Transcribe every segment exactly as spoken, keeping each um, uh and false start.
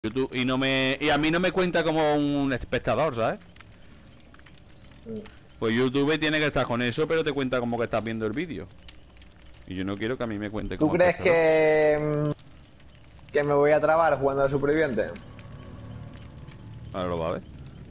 YouTube y no me y a mí no me cuenta como un espectador, ¿sabes? Pues YouTube tiene que estar con eso, pero te cuenta como que estás viendo el vídeo. Y yo no quiero que a mí me cuente como ¿Tú crees espectador. que que me voy a trabar jugando al superviviente? Ahora lo va a ver.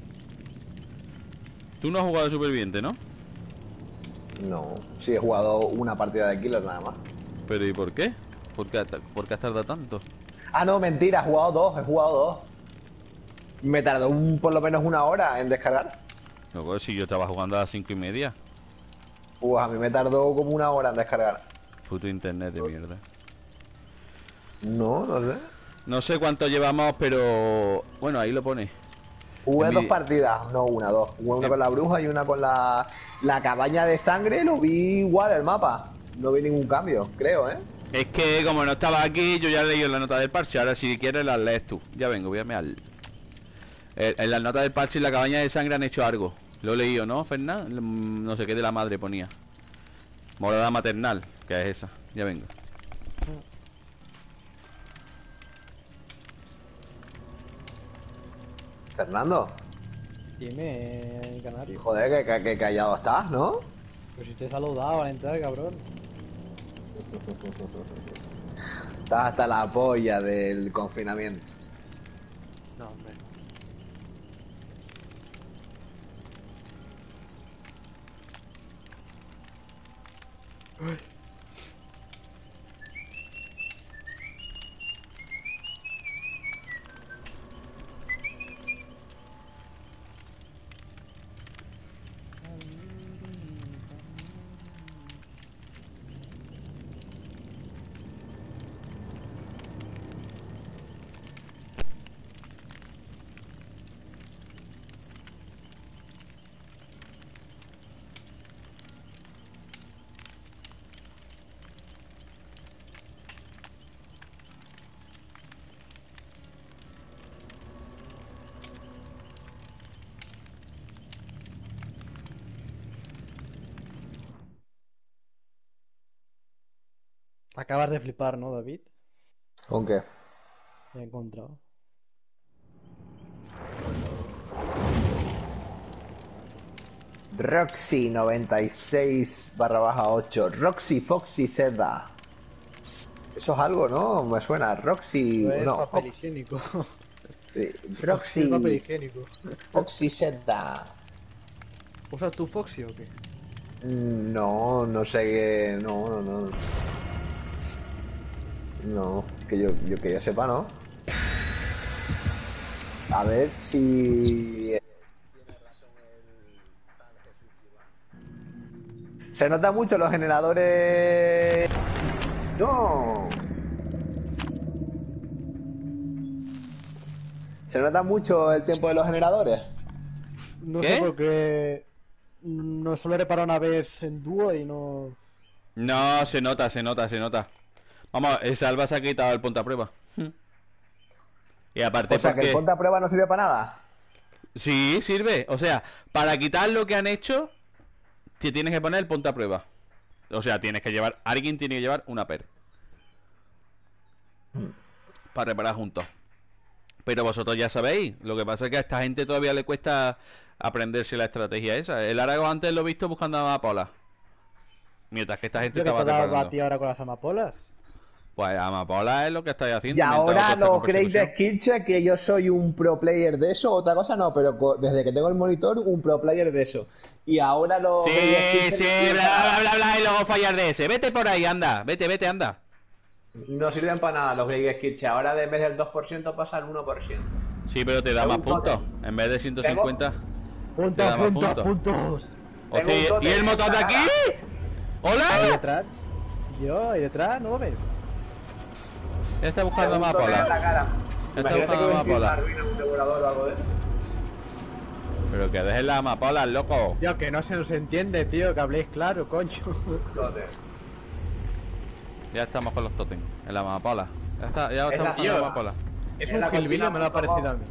Tú no has jugado de superviviente, ¿no? No, sí he jugado una partida de Killer nada más. Pero ¿y por qué? ¿Por qué, por qué has tardado tanto? Ah, no, mentira, he jugado dos, he jugado dos. Me tardó un, por lo menos una hora en descargar. Luego, si yo estaba jugando a las cinco y media. Pues a mí me tardó como una hora en descargar. Puto internet de mierda. No, no sé. No sé cuánto llevamos, pero... Bueno, ahí lo pone. Jugué En dos mi... partidas, no una, dos. Jugué una con la bruja y una con la, la cabaña de sangre. Lo vi igual el mapa. No vi ningún cambio, creo, ¿eh? Es que como no estaba aquí, yo ya he leído la nota del parche. Ahora si quieres las lees tú. Ya vengo, voy a mear. En la nota del parche y la cabaña de sangre han hecho algo. Lo he leído, ¿no, Fernán? No sé qué de la madre ponía. Morada maternal, que es esa. Ya vengo. Fernando. Dime, canario. Joder, que, que, que callado estás, ¿no? Pues si te he saludado al entrar, cabrón. Estás hasta la polla del confinamiento. No, hombre. Uy. Acabas de flipar, ¿no, David? ¿Con qué? Me he encontrado. Roxy noventa y seis barra baja ocho. Roxy Foxy Seda. Eso es algo, ¿no? Me suena. Roxy... No es no, papel Fox... higiénico. sí. Es Roxy... papel higiénico. Foxy Seda. ¿Usas tu Foxy o qué? No, no sé qué... No, no, no. No, es que yo, yo que yo sepa, ¿no? A ver si... Se nota mucho los generadores... No. Se nota mucho el tiempo de los generadores. No ¿Qué? sé por qué... No solo he reparado una vez en dúo y no... No, se nota, se nota, se nota. Vamos, el Salva se ha quitado el ponte a prueba. Y aparte O sea, que porque... el ponte a prueba no sirve para nada. Sí, sirve. O sea, para quitar lo que han hecho, te tienes que poner el ponte a prueba. O sea, tienes que llevar... Alguien tiene que llevar una per. Para reparar juntos. Pero vosotros ya sabéis. Lo que pasa es que a esta gente todavía le cuesta aprenderse la estrategia esa. El Aragón antes lo he visto buscando amapolas. Mientras que esta gente ¿Yo que estaba te daba a reparando. ti ahora con las amapolas? Pues amapolas es lo que estáis haciendo. Y mientras ahora otros están no con creéis de persecución. Skillcheck que yo soy un pro player de eso, otra cosa no, pero co- desde que tengo el monitor, un pro player de eso. Y ahora los Sí, Skillcheck sí, no sirven bla, para bla, nada. bla, bla, y luego fallar de ese. Vete por ahí, anda. Vete, vete, anda. No sirven para nada los Grey Skillcheck. Ahora de vez del dos por ciento pasa al uno por ciento. Sí, pero te da Tengo más un puntos. tótem. En vez de ciento cincuenta. Te ¡Puntos, da más puntos, puntos. puntos! Tengo Hostia, un ¿y tótem el en motor de esta aquí? cara. ¿Ahí ¡Hola! detrás? ¿Yo? ¿Ahí detrás? ¿No lo ves? Ya está buscando Tengo un tótem en la amapolas. cara. Está Imagínate que buscando voy encima amapolas. arruina un devorador o algo de eso. Pero que dejen las amapolas, loco. Tío, que no se nos entiende, tío, que habléis claro, coño. Tótem. Ya estamos con los totems. En la amapola. Ya está, ya Es estamos la- con la tío. amapola. Es En un la gilbillo, cochina me lo ha punto com. parecido a mí.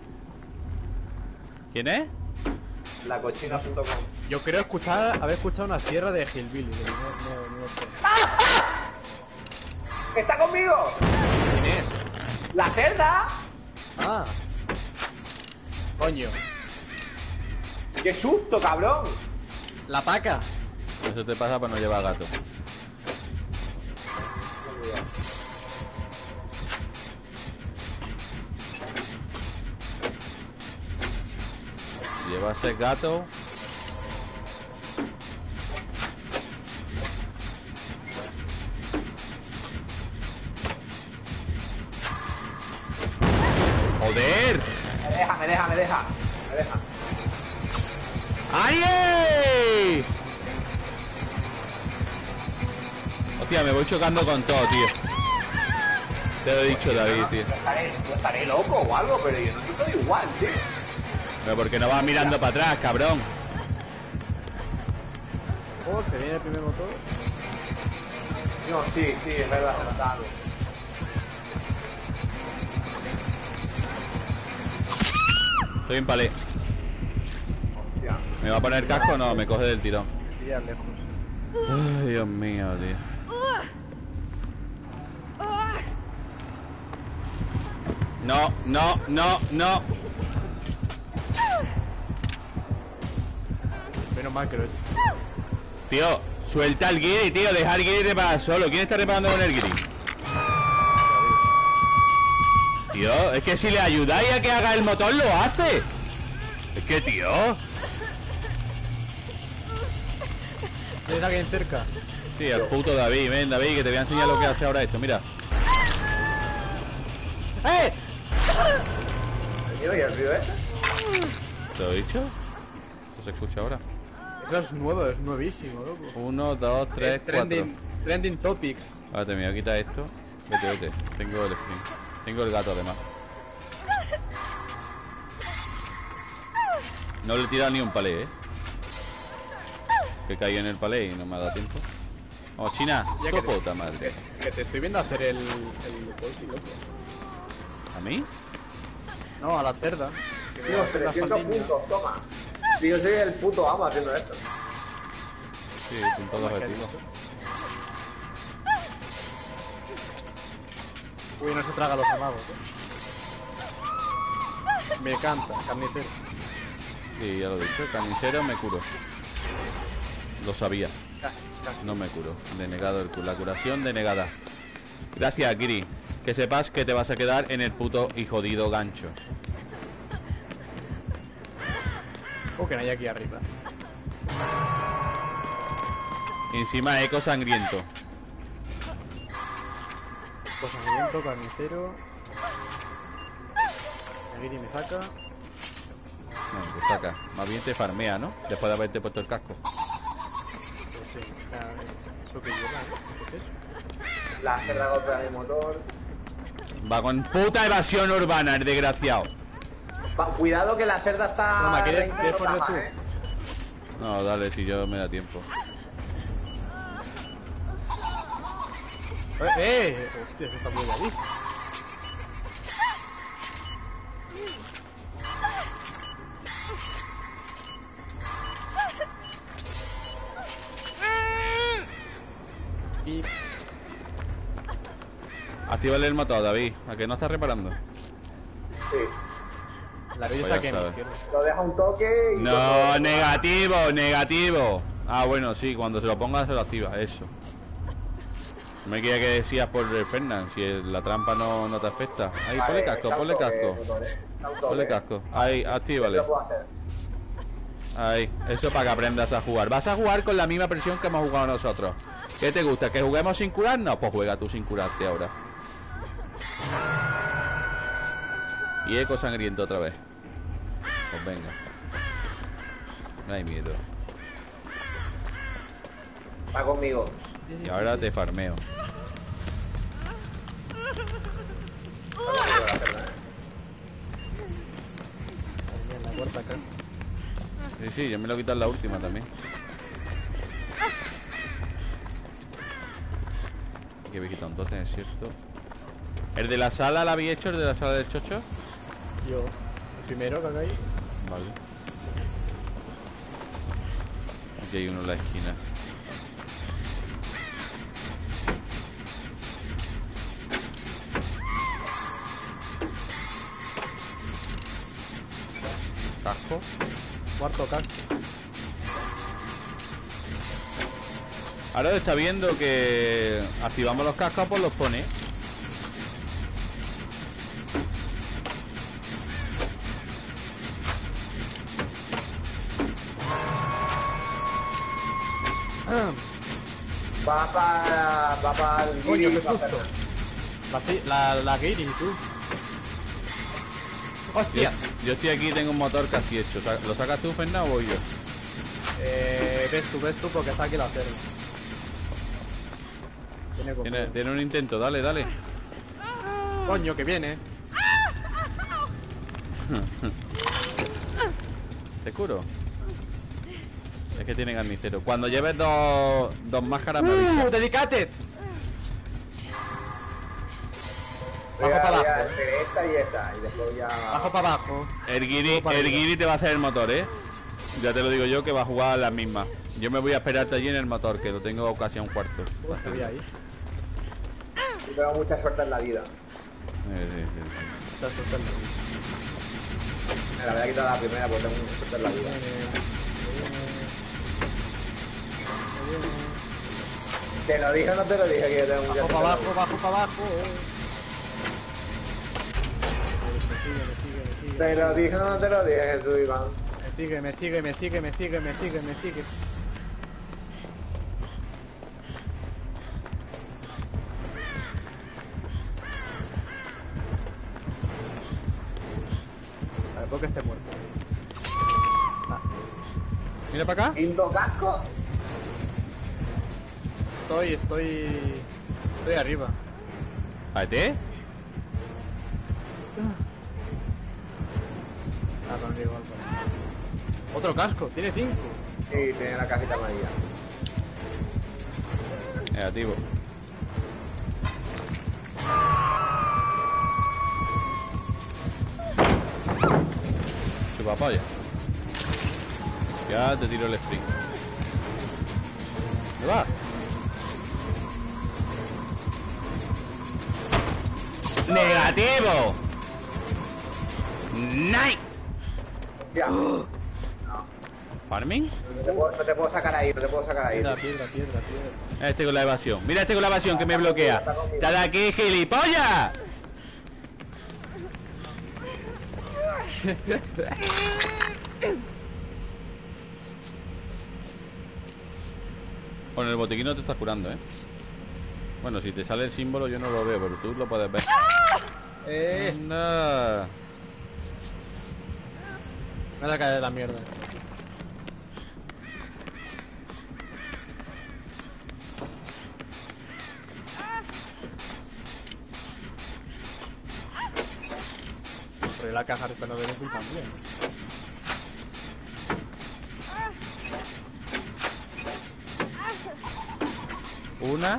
¿Quién es? La cochina punto com. Yo creo escuchar, haber escuchado una sierra de Hillbilly. Que no, no, no sé. ¡Está conmigo! ¿Quién es? ¡La cerda! Coño. ¡Qué susto, cabrón! La paca. Eso te pasa por no llevar gato. Llevas el gato. ¡Joder! Me deja, me deja, me deja. Me deja. ¡Ay! ey! Hostia, me voy chocando con todo, tío. Te lo he dicho, David, tío. Yo estaré, yo estaré loco o algo, pero yo no estoy igual, tío. Pero porque no vas mirando para atrás, cabrón. Oh, se viene el primer motor. No, sí, sí, es verdad, se nota algo. Estoy en palé. Hostia. ¿Me va a poner casco o no? Me coge del tirón. Ya lejos. Ay, Dios mío, tío. No, no, no, no. Menos mal que lo he hecho. Tío, suelta el guiri, tío. Deja el guiri reparar solo. ¿Quién está reparando con el guiri? Tío, es que si le ayudáis a que haga el motor, lo hace. Es que, tío. ¿Tienes alguien cerca? Sí, el puto David. Ven, David, que te voy a enseñar lo que hace ahora esto. Mira. ¡Eh! ¿El y el ruido ese? ¿Te lo he dicho? ¿No se escucha ahora? Eso es nuevo, es nuevísimo, loco. Uno, dos, tres, Es trending, cuatro. trending topics. Ahora te me voy a quitar esto. Vete, vete. Tengo el screen. Tengo el gato además. No le he tirado ni un palé, eh. Que caí en el palé y no me ha dado tiempo. Vamos, China. Ya Tu que te- puta madre. Que te estoy viendo hacer el... el polki, loco. ¿A mí? No, a la cerda. Que Tío, va a hacer la trescientos faldiña. puntos, toma. Tío, soy el puto amo haciendo esto. Sí, punto de ¿Cómo es que objetivo. has dicho? Uy, no se traga los amagos, eh. Me encanta, carnicero. Sí, ya lo he dicho. Carnicero me curó. Lo sabía. No me curó. Denegado el cu- la curación denegada. Gracias, Kiri. Que sepas que te vas a quedar en el puto y jodido gancho. Oh, que no hay aquí arriba. Y encima eco sangriento. Pues sangriento, carnicero. El guiri me saca. No, te saca. Más bien te farmea, ¿no? Después de haberte puesto el casco. Pues sí, o sea, eso que lleva, ¿eh? ¿Qué es eso? La cerda golpea mi motor. Va con puta evasión urbana, el desgraciado. Pa- cuidado que la cerda está. Toma, ¿quieres- reina quieres no poner baja, tú? eh. No, dale, si yo me da tiempo. ¡Eh! eh hostia, eso está muy bien. Y Actívale el motor, David. ¿A que no estás reparando? Sí. la bella Pues está ya que a mi sabes. izquierda. Lo deja un toque y. No, negativo, negativo. Ah, bueno, sí, cuando se lo ponga se lo activa, eso. No me quería que decías por el Fernan, si el- la trampa no, no te afecta. Ahí, Vale, ponle casco, está un ponle toque, casco. motor, eh. Está un toque. Ponle casco. Ahí, actívale. Lo puedo hacer. Ahí, eso para que aprendas a jugar. Vas a jugar con la misma presión que hemos jugado nosotros. ¿Qué te gusta? ¿Que juguemos sin curarnos? Pues juega tú sin curarte ahora. Y eco sangriento otra vez. Pues venga. No hay miedo. Va conmigo. Y ahora te farmeo. Ahí en la cuarta acá. Sí, sí, yo me lo he quitado en la última también. Que habéis quitado un totem, es cierto. ¿El de la sala la habéis hecho? ¿El de la sala del chocho? Yo, el primero que acá hay. Vale. Aquí hay uno en la esquina. Casco. Cuarto casco. Ahora está viendo que activamos los cascos, pues los pone. Va para... Va para el Coño, guiri, qué va susto. para- La, la, la Guiri, tú. Yo, Hostia. yo estoy aquí, tengo un motor casi hecho. Sa- ¿Lo sacas tú, Fernando, o voy yo? Eh, ves tú, ves tú, porque está aquí la cero. Tiene como... Tiene, tiene un intento, dale, dale. Coño, que viene. ¿Te curo? Es que tiene carnicero. Cuando lleves dos, dos máscaras, me ¡Uh! avisas. ¡Dedicated! Voy Bajo a- para voy a abajo. hacer esta y esta. Y después ya... Bajo para abajo. El guiri, para el arriba. guiri te va a hacer el motor, ¿eh? Ya te lo digo yo que va a jugar a las mismas. Yo me voy a esperarte allí en el motor, que lo tengo casi a un cuarto. Uh, se ve ahí. Yo tengo mucha suerte en la vida. Eh, sí, sí. Está asustando. Me la voy a quitar la primera porque tengo mucha suerte en la vida. ¿Te lo dije o no te lo dije que yo tengo mucha Bajo suerte? para en la abajo, vida? bajo para abajo. Me sigue, me sigue, me sigue. ¿Te lo dije o no te lo dije, Jesús Iván? Me sigue, me sigue, me sigue, me sigue, me sigue, me sigue. A ver, porque esté muerto. Mira para acá. ¿Quinto casco? Estoy, estoy... Estoy arriba. ¿Aete? Ah, no, no, igual. Otro casco, tiene cinco. Sí, tiene la cajita amarilla. Negativo. Chupa polla. Ya te tiro el sprint. ¿Dónde va? ¡Negativo! ¡Nice! Ya. No, ¿Farming? no te, puedo, no te puedo sacar ahí, no te puedo sacar ahí. Piedra, piedra, piedra, piedra. Este con la evasión. Mira este con la evasión que me bloquea. ¡Está de aquí, gilipollas! Con el botiquín no te estás curando, ¿eh? Bueno, si te sale el símbolo yo no lo veo, pero tú lo puedes ver. Eh, Anda. me vas a caer de la mierda. Pero la caja esta no viene muy también. Una.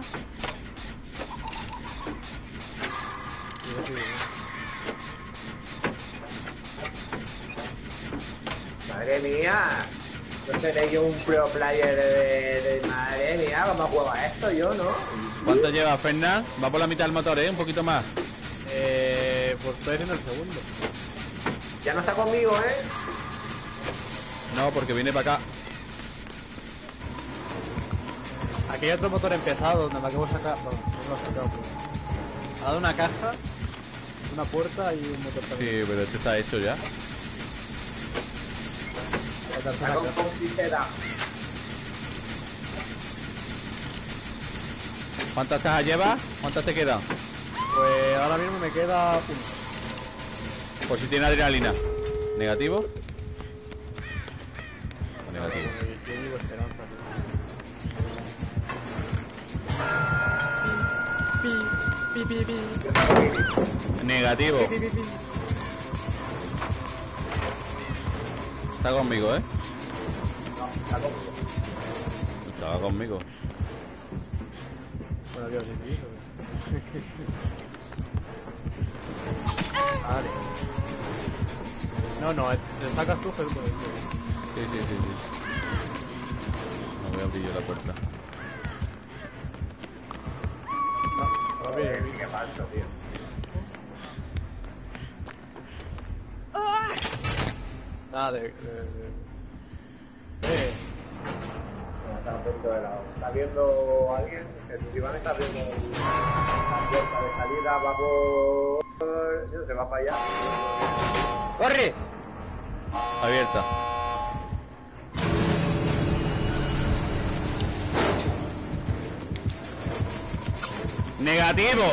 Madre mía. No seré yo un pro player de, de... Madre mía, ¿cómo juego a esto yo, no? ¿Cuánto lleva, Fernán? Va por la mitad del motor, ¿eh? Un poquito más. Eh, pues estoy haciendo el segundo. Ya no está conmigo, ¿eh? No, porque viene para acá. Aquí hay otro motor empezado donde me acabo de sacar. No, no lo he sacado. Pues. Ha dado una caja, una puerta y un motor también. Sí, pero este está hecho ya. La tercera Está con caja. Foxy Seda. ¿Cuántas cajas llevas? ¿Cuántas te quedan? Pues ahora mismo me queda uno. Por si tiene adrenalina. ¿Negativo? Negativo. Yo digo esperanza. Pi, pi, pi, pi. Negativo. Pi, pi, pi, pi. Está conmigo, ¿eh? Está conmigo. Estaba conmigo. Bueno, Dios, ¿y eso? Vale. No, no, te sacas tú, pero... Sí, sí, sí, sí. No voy a abrir yo la puerta. No, ahora Joder, bien. qué falso, tío. Nada, de... de, de... Eh, Está un poquito de lado. Está viendo alguien, Jesús Iván está viendo la puerta de salida, va por... se va para allá. ¡corre! Abierta. Negativo.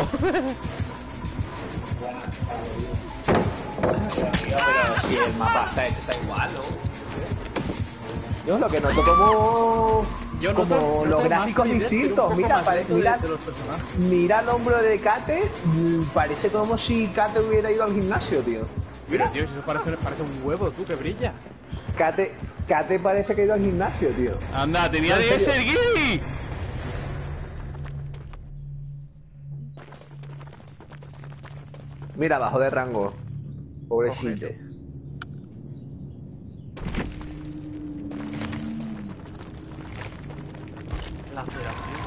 Pero si el mapa está, está igual, ¿no? Yo lo que noto como... Yo como noto- los noto gráficos más fluidez, distintos. pero un poco Mira, más pare- lento de- mira, de los personajes. mira el hombro de Kate. mm, Parece como si Kate hubiera ido al gimnasio, tío. Pero Mira, tío, si eso parece, parece un huevo, tú, que brilla. Kate, Kate parece que ha ido al gimnasio, tío. Anda, tenía No, en de serio. ser Gui. Mira, bajo de rango. Pobrecito. Ojete. La federación.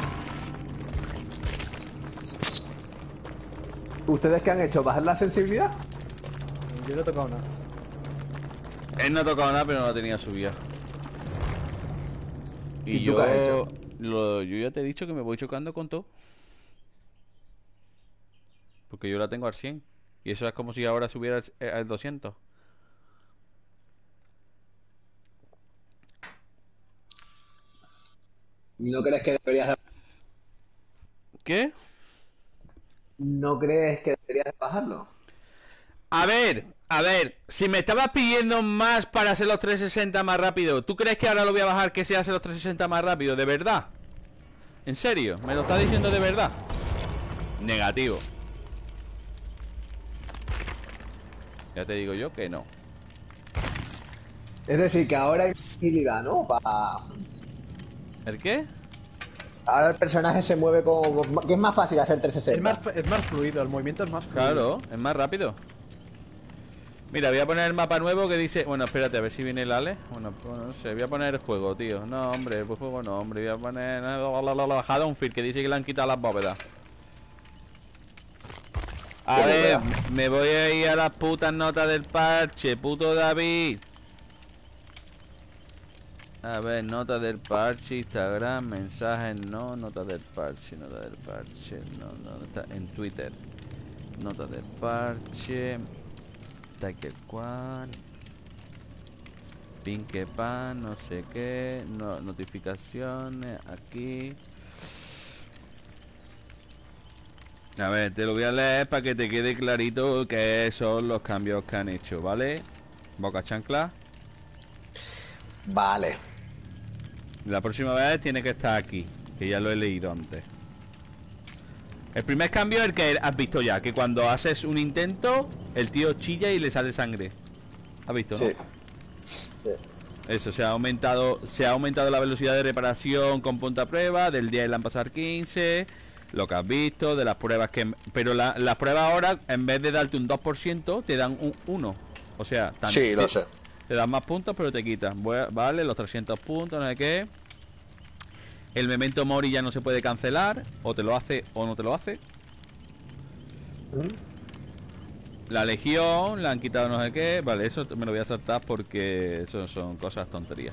¿Ustedes qué han hecho? ¿Bajar la sensibilidad? Yo no he tocado nada. Él no ha tocado nada, pero no la tenía subida. Y, ¿Y tú yo, qué has hecho? lo- yo ya te he dicho que me voy chocando con todo. Porque yo la tengo al cien. Y eso es como si ahora subiera al, eh, al doscientos. ¿No crees que deberías ¿Qué? ¿No crees que deberías bajarlo? A ver, a ver, si me estabas pidiendo más para hacer los trescientos sesenta más rápido, ¿tú crees que ahora lo voy a bajar que se hace los trescientos sesenta más rápido? ¿De verdad? ¿En serio? ¿Me lo estás diciendo de verdad? Negativo. Ya te digo yo que no. Es decir, que ahora hay utilidad, ¿no? Pa... ¿El qué? Ahora el personaje se mueve como... que es más fácil hacer Es trescientos sesenta. más, es más fluido, el movimiento es más fluido. Claro, es más rápido. Mira, voy a poner el mapa nuevo que dice... Bueno, espérate, a ver si viene el Ale. Bueno, pues no sé, voy a poner el juego, tío. No, hombre, pues juego no, hombre. Voy a poner... Haddonfield, que dice que le han quitado las bóvedas. A ¿Qué ver, bóveda? me voy a ir a las putas notas del parche, puto David. A ver, nota del parche, Instagram, mensajes, no, nota del parche, nota del parche, no, no, está en Twitter. Nota del parche, Tiger Quan, Pinkepan, no sé qué, no, notificaciones, aquí. A ver, te lo voy a leer para que te quede clarito qué son los cambios que han hecho, ¿vale? Boca chancla. Vale. La próxima vez tiene que estar aquí, que ya lo he leído antes. El primer cambio es el que has visto ya, que cuando haces un intento, el tío chilla y le sale sangre. ¿Has visto, no? Sí. Sí. Eso, se ha aumentado se ha aumentado la velocidad de reparación con punta prueba, del diez le han pasado al quince, lo que has visto, de las pruebas que... Pero la- las pruebas ahora, en vez de darte un dos por ciento, te dan un uno. O sea, tan- Sí, lo te- sé. Te dan más puntos, pero te quitan. Voy a- Vale, los trescientos puntos, no sé qué. El memento mori ya no se puede cancelar. O te lo hace o no te lo hace. La legión, la han quitado no sé qué. Vale, eso me lo voy a saltar porque eso son cosas tonterías.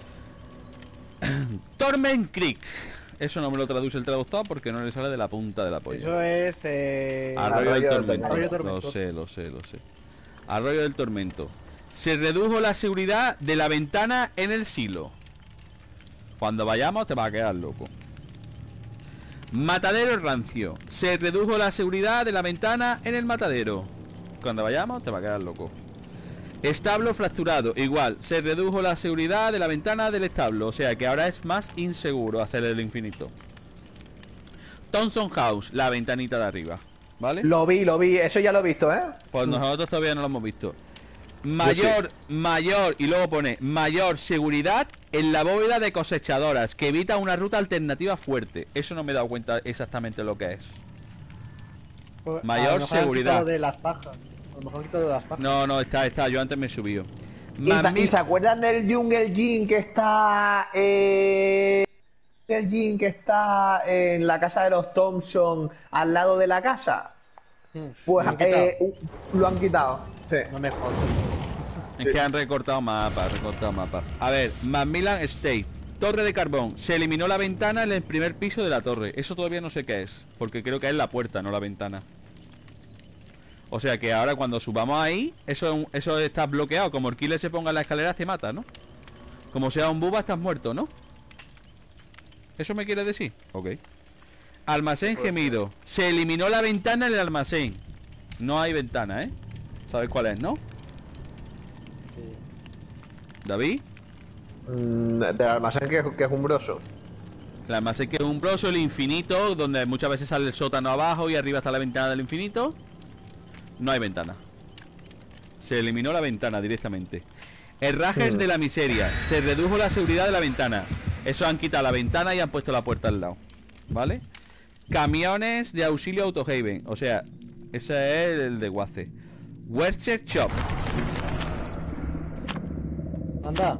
Torment Creek. Eso no me lo traduce el traductor porque no le sale de la punta de la polla. Eso es... Eh... Arroyo del Arroyo del Tormento. Arroyo Lo Tormentoso. sé, lo sé, lo sé. Arroyo del Tormento. Se redujo la seguridad de la ventana en el silo. Cuando vayamos te va a quedar loco. Matadero rancio. Se redujo la seguridad de la ventana en el matadero. Cuando vayamos te va a quedar loco. Establo fracturado. Igual, se redujo la seguridad de la ventana del establo. O sea que ahora es más inseguro hacer el infinito. Thompson House, la ventanita de arriba. ¿Vale? Lo vi, lo vi. Eso ya lo he visto, ¿eh? Pues nosotros todavía no lo hemos visto. Mayor, mayor, y luego pone mayor seguridad en la bóveda de cosechadoras, que evita una ruta alternativa fuerte. Eso no me he dado cuenta exactamente lo que es. Pues, Mayor a lo mejor han seguridad. quitado de las pajas. A lo mejor han quitado de las pajas. No, no, está, está, yo antes me he subido. ¿Y, Más ta- y mil- se acuerdan del Jungle Gym que está... Eh... El Gym que está en la casa de los Thompson al lado de la casa? Hmm, Pues lo han quitado. eh, uh, lo han quitado. Sí. No me jodas. Es Sí. que han recortado mapa, recortado mapa. A ver, Macmillan State. Torre de carbón. Se eliminó la ventana en el primer piso de la torre. Eso todavía no sé qué es. Porque creo que es la puerta, no la ventana. O sea que ahora cuando subamos ahí, eso, eso está bloqueado. Como el killer se ponga en la escalera te mata, ¿no? Como sea un buba estás muerto, ¿no? ¿Eso me quiere decir? Ok. Almacén gemido. Se eliminó la ventana en el almacén. No hay ventana, ¿eh? ¿Sabes cuál es, no? ¿David? Mm, del almacén que, que es umbroso. El almacén que es umbroso, el infinito, donde muchas veces sale el sótano abajo y arriba está la ventana del infinito. No hay ventana. Se eliminó la ventana directamente. Herrajes Hmm. de la miseria. Se redujo la seguridad de la ventana. Eso han quitado la ventana y han puesto la puerta al lado. ¿Vale? Camiones de auxilio Autohaven. O sea, ese es el de Waze. Wercher Shop. Anda.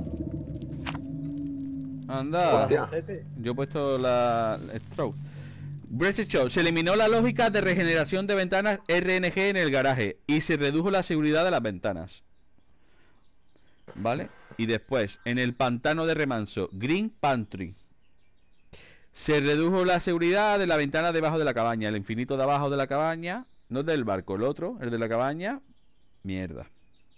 Anda. Hostia. Yo he puesto la Stroke. Wercher Shop. Se eliminó la lógica de regeneración de ventanas R N G en el garaje y se redujo la seguridad de las ventanas. ¿Vale? Y después, en el pantano de remanso, Green Pantry. Se redujo la seguridad de la ventana debajo de la cabaña. El infinito de abajo de la cabaña. No es del barco, el otro, el de la cabaña. Mierda.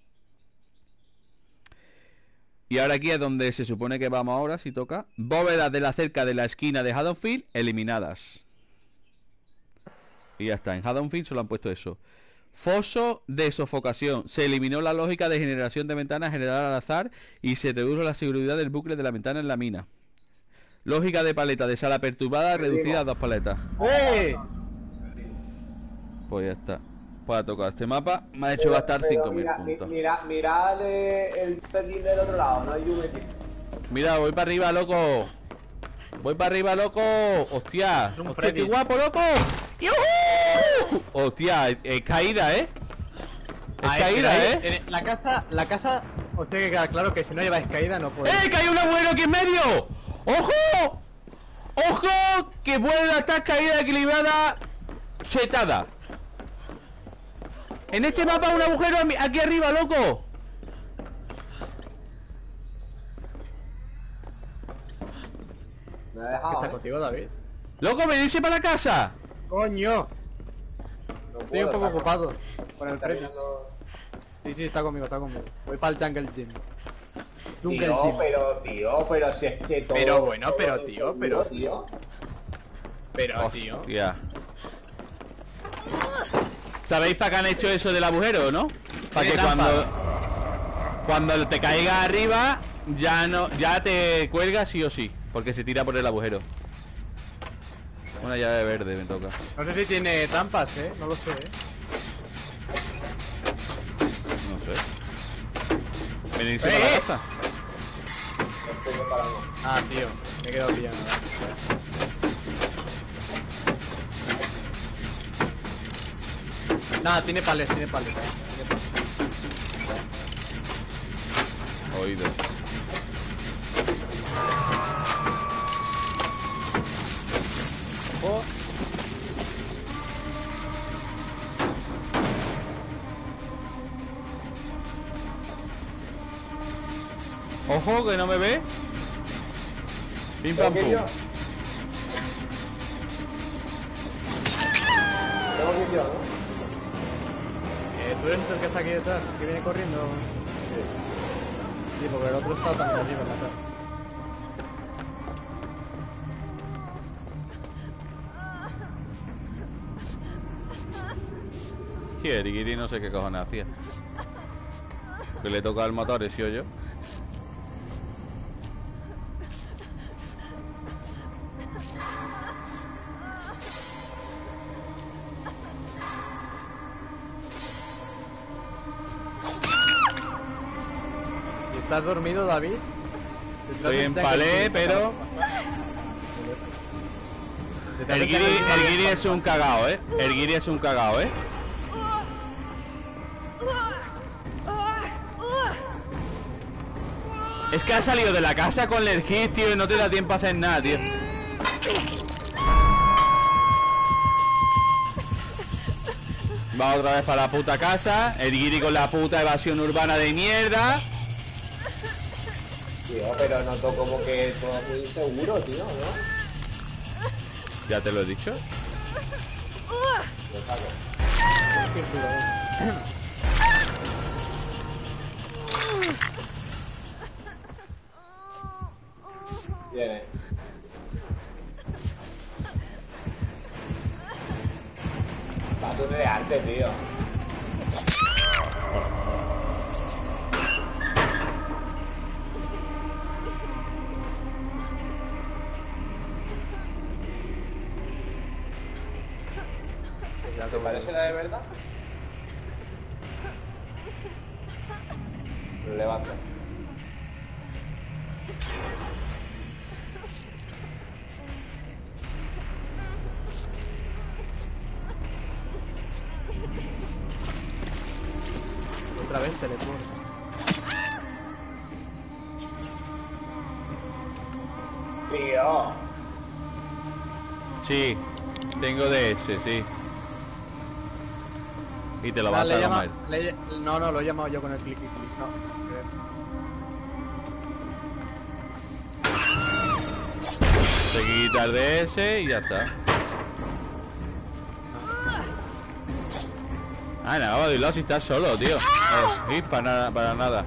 Y ahora aquí es donde se supone que vamos ahora, si toca. Bóvedas de la cerca de la esquina de Haddonfield eliminadas. Y ya está, en Haddonfield solo han puesto eso. Foso de sofocación. Se eliminó la lógica de generación de ventanas generada al azar y se redujo la seguridad del bucle de la ventana en la mina. Lógica de paleta de sala perturbada reducida a dos paletas. ¡Eh! Pues ya está. Pues ha tocado este mapa. Me ha hecho gastar Pero cinco mil mira, puntos. mi- Mira, mirad eh, el pedín del otro lado, no hay Unity. Mira, voy para arriba, loco. Voy para arriba, loco. Hostia. Es un Hostia, qué Freddy. guapo, loco. ¡Yujú! Hostia, es, es caída, ¿eh? Es Ah, caída, pero ahí, ¿eh? en La casa, la casa, os tiene que quedar claro que si no lleváis caída no podéis. ¡Eh! ¡Que hay un agujero aquí en medio! ¡Ojo! ¡Ojo! Que puede estar caída equilibrada chetada. En este mapa un agujero a mi- aquí arriba, loco. Me ha ¿Qué dejado. está ¿eh? contigo, David? Loco, venirse para la casa. ¡Coño! No Estoy un puedo, poco está- ocupado con el está premio. mirando- Sí, sí, está conmigo, está conmigo. Voy para el Jungle Gym. Jungle Tío, Gym. pero, tío, pero si es que todo. Pero bueno, todo pero eso, tío, pero- tío. Pero, tío. Hostia. ¿Sabéis para qué han hecho eso del agujero, no? Para que Tiene cuando trampa. cuando te caiga arriba ya no ya te cuelgas sí o sí, porque se tira por el agujero. Una llave verde me toca. No sé si tiene trampas, eh. No lo sé, eh. No sé. Venirse ¡Eh! para la casa. Estoy preparando. Ah, tío. Me he quedado pillado. Nada, tiene palés, tiene palés. Tiene palés. Oído. Oh, Ojo que no me ve. Pim pam ¿Tengo que pum. yo? Tengo que yo, ¿no? eh, tú eres el que está aquí detrás, que viene corriendo. Sí, porque el otro está también arriba en la casa. Sí, Erigiri no sé qué cojones hacía. Que le toca al motor, ¿sí o yo? ¿Y estás dormido, David? Detrás Estoy del en Jungle palé, Gym. pero Detrás el del guiri, Jungle Gym. el guiri es un cagao, ¿eh? El guiri es un cagao, ¿eh? Es que ha salido de la casa con el hit, tío, y no te da tiempo a hacer nada, tío. Va otra vez para la puta casa. El guiri con la puta evasión urbana de mierda. Tío, pero noto como que todo muy inseguro, tío, ¿no? Ya te lo he dicho. Lo saco. Viene. Va a tunearte, tío. ¿Te parece la de verdad? Lo levanto. Otra vez teleporta. Tío. Sí, tengo D S, sí. Y te lo Ah, vas le a llama- comer. le- no, no, lo he llamado yo con el click y click. No. Te quita el D S y ya está. Ah, nada, va de lado si estás solo, tío. Eh, y para nada, para nada.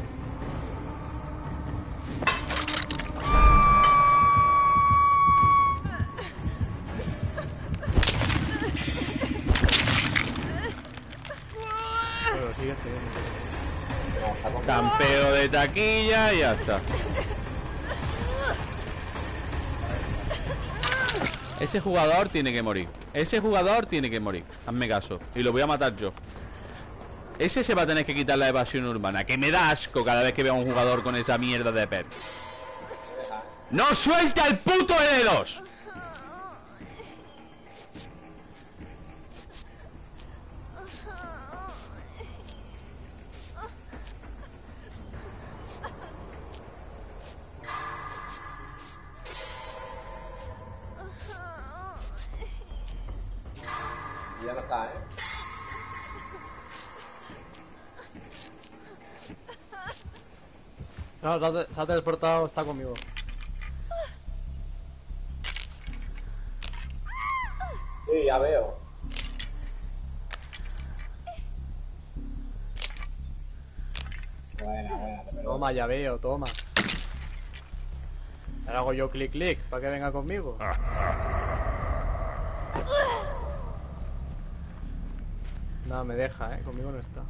Pero sigue teniendo. Campeo de taquilla y ya está. Ese jugador tiene que morir. Ese jugador tiene que morir. Hazme caso. Y lo voy a matar yo. Ese se va a tener que quitar la evasión urbana. Que me da asco cada vez que veo a un jugador con esa mierda de perk. ¡No suelta el puto L dos! Ya no está, ¿eh? No, se ha, se ha teleportado, está conmigo. Sí, ya veo. Buena, buena. te pego. Toma, ya veo, toma. Ahora hago yo clic clic para que venga conmigo. No, me deja, eh, conmigo no está.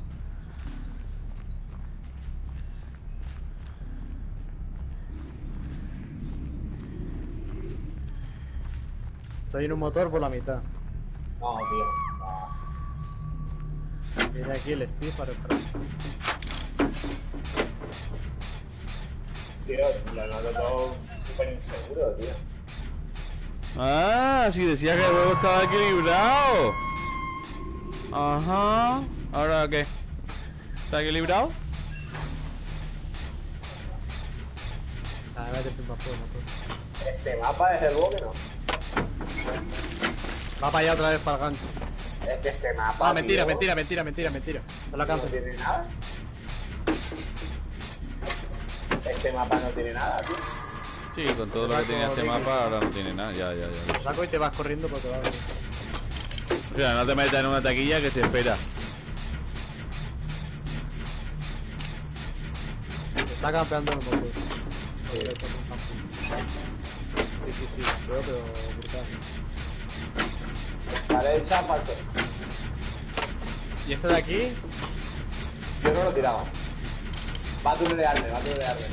Estoy en un motor por la mitad. No, tío. No. Viene aquí el Steve para reparar. Tío, lo noto todo súper inseguro, tío. Ah, si decía que el juego estaba equilibrado. Ajá. ¿Ahora qué? ¿Está equilibrado? Ah, vete tú más por el motor. Este mapa es el luego que no. Va para allá otra vez para el gancho. Es que este mapa. Ah, mentira, tío, mentira, mentira, mentira, mentira. No la No canto. tiene nada. Este mapa no tiene nada, tío. Sí, con todo lo que tenía este mapa ahora no tiene nada. Ya, ya, ya. Lo saco y te vas corriendo porque va a venir. O sea, no te metas en una taquilla que se espera. Está campeando en el motor. Sí, sí, sí, creo, pero brutal. Vale, echa falto. ¿Y este de aquí? Yo no lo tiraba. Va a tunearme, va a tunearme.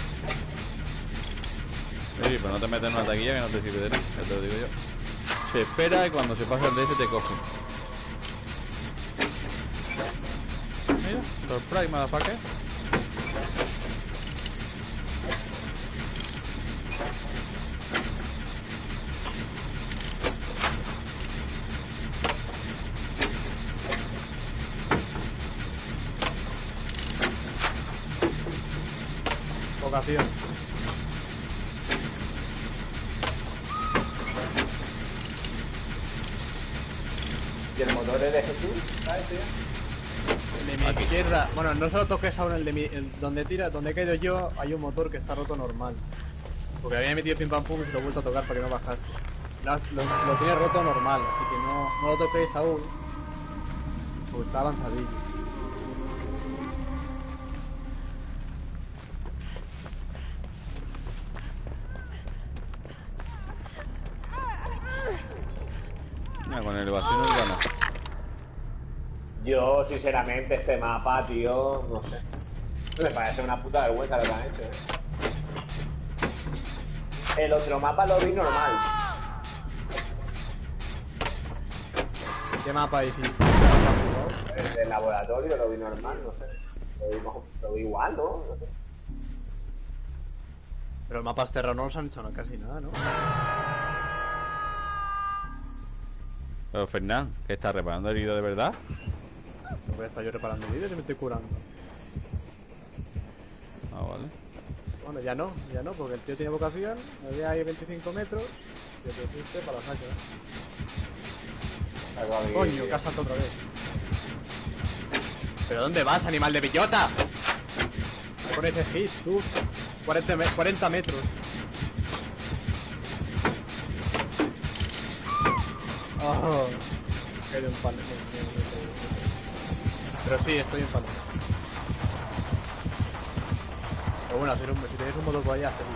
Sí, pero no te metas en una taquilla que no te sirve de nada, ya te lo digo yo. Se espera y cuando se pasa el D S te coge. Mira, surprise, motherfucker. Vocación. Y el motor es de Jesús, ¿sabes, tío? de mi Aquí. izquierda. Bueno, no solo toques aún el de mi. El, donde tira, donde he caído yo, hay un motor que está roto normal. Porque había metido pim pam pum y se lo he vuelto a tocar para que no bajase. Lo, lo, lo tiene roto normal, así que no, no lo toquéis aún. Porque está avanzadillo. Mira, con el vacío no gana. Yo, sinceramente, este mapa, tío, no sé. Me parece una puta vergüenza lo que han hecho, ¿eh? El otro mapa lo vi normal. ¿Qué mapa hiciste? El del laboratorio lo vi normal, no sé. Lo vi, lo vi igual, ¿no? No sé. Pero el mapa Terra no los han hecho no, casi nada, ¿no? Pero Fernán, ¿qué estás reparando herido de verdad? No voy a estar yo reparando vídeos y me estoy curando. Ah, vale. Bueno, ya no, ya no, porque el tío tiene vocación, me voy ahí veinticinco metros y te fuiste para la saca, ¿eh? Algo a mí, Coño, tío. casa otra vez. ¿Pero dónde vas, animal de bellota? Con ese hit, tú. cuarenta, me cuarenta metros. Oh, he caído en pan. Pero sí, estoy en pan. Pero bueno, hacer un, si tenéis un motor por ahí, hacedlo.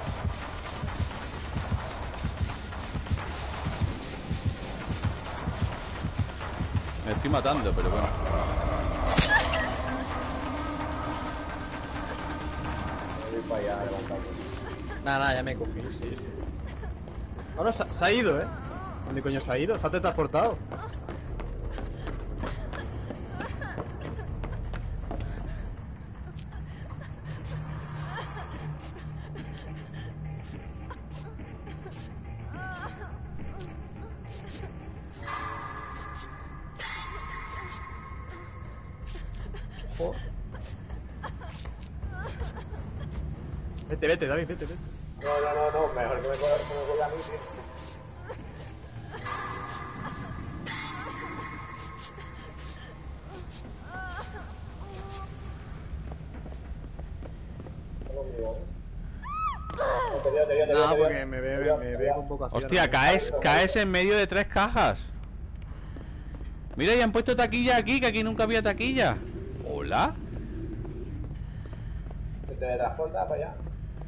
Me estoy matando, pero bueno. Voy para allá levantando. Nada, nada, ya me cogí, sí, sí. Ahora se, se ha ido, ¿eh? ¿Dónde coño se ha ido? ¿Se ha teletransportado? Ojo. Vete, vete, David, vete, vete. No, no, no, no, mejor que me coja que me coja a mí, tío. Te veo, te veo, te veo, Nada, te veo. porque me veo, me veo con poca Hostia, caes, caes en medio de tres cajas. Mira, y han puesto taquilla aquí, que aquí nunca había taquilla. ¿Hola? Se teletransporta para allá.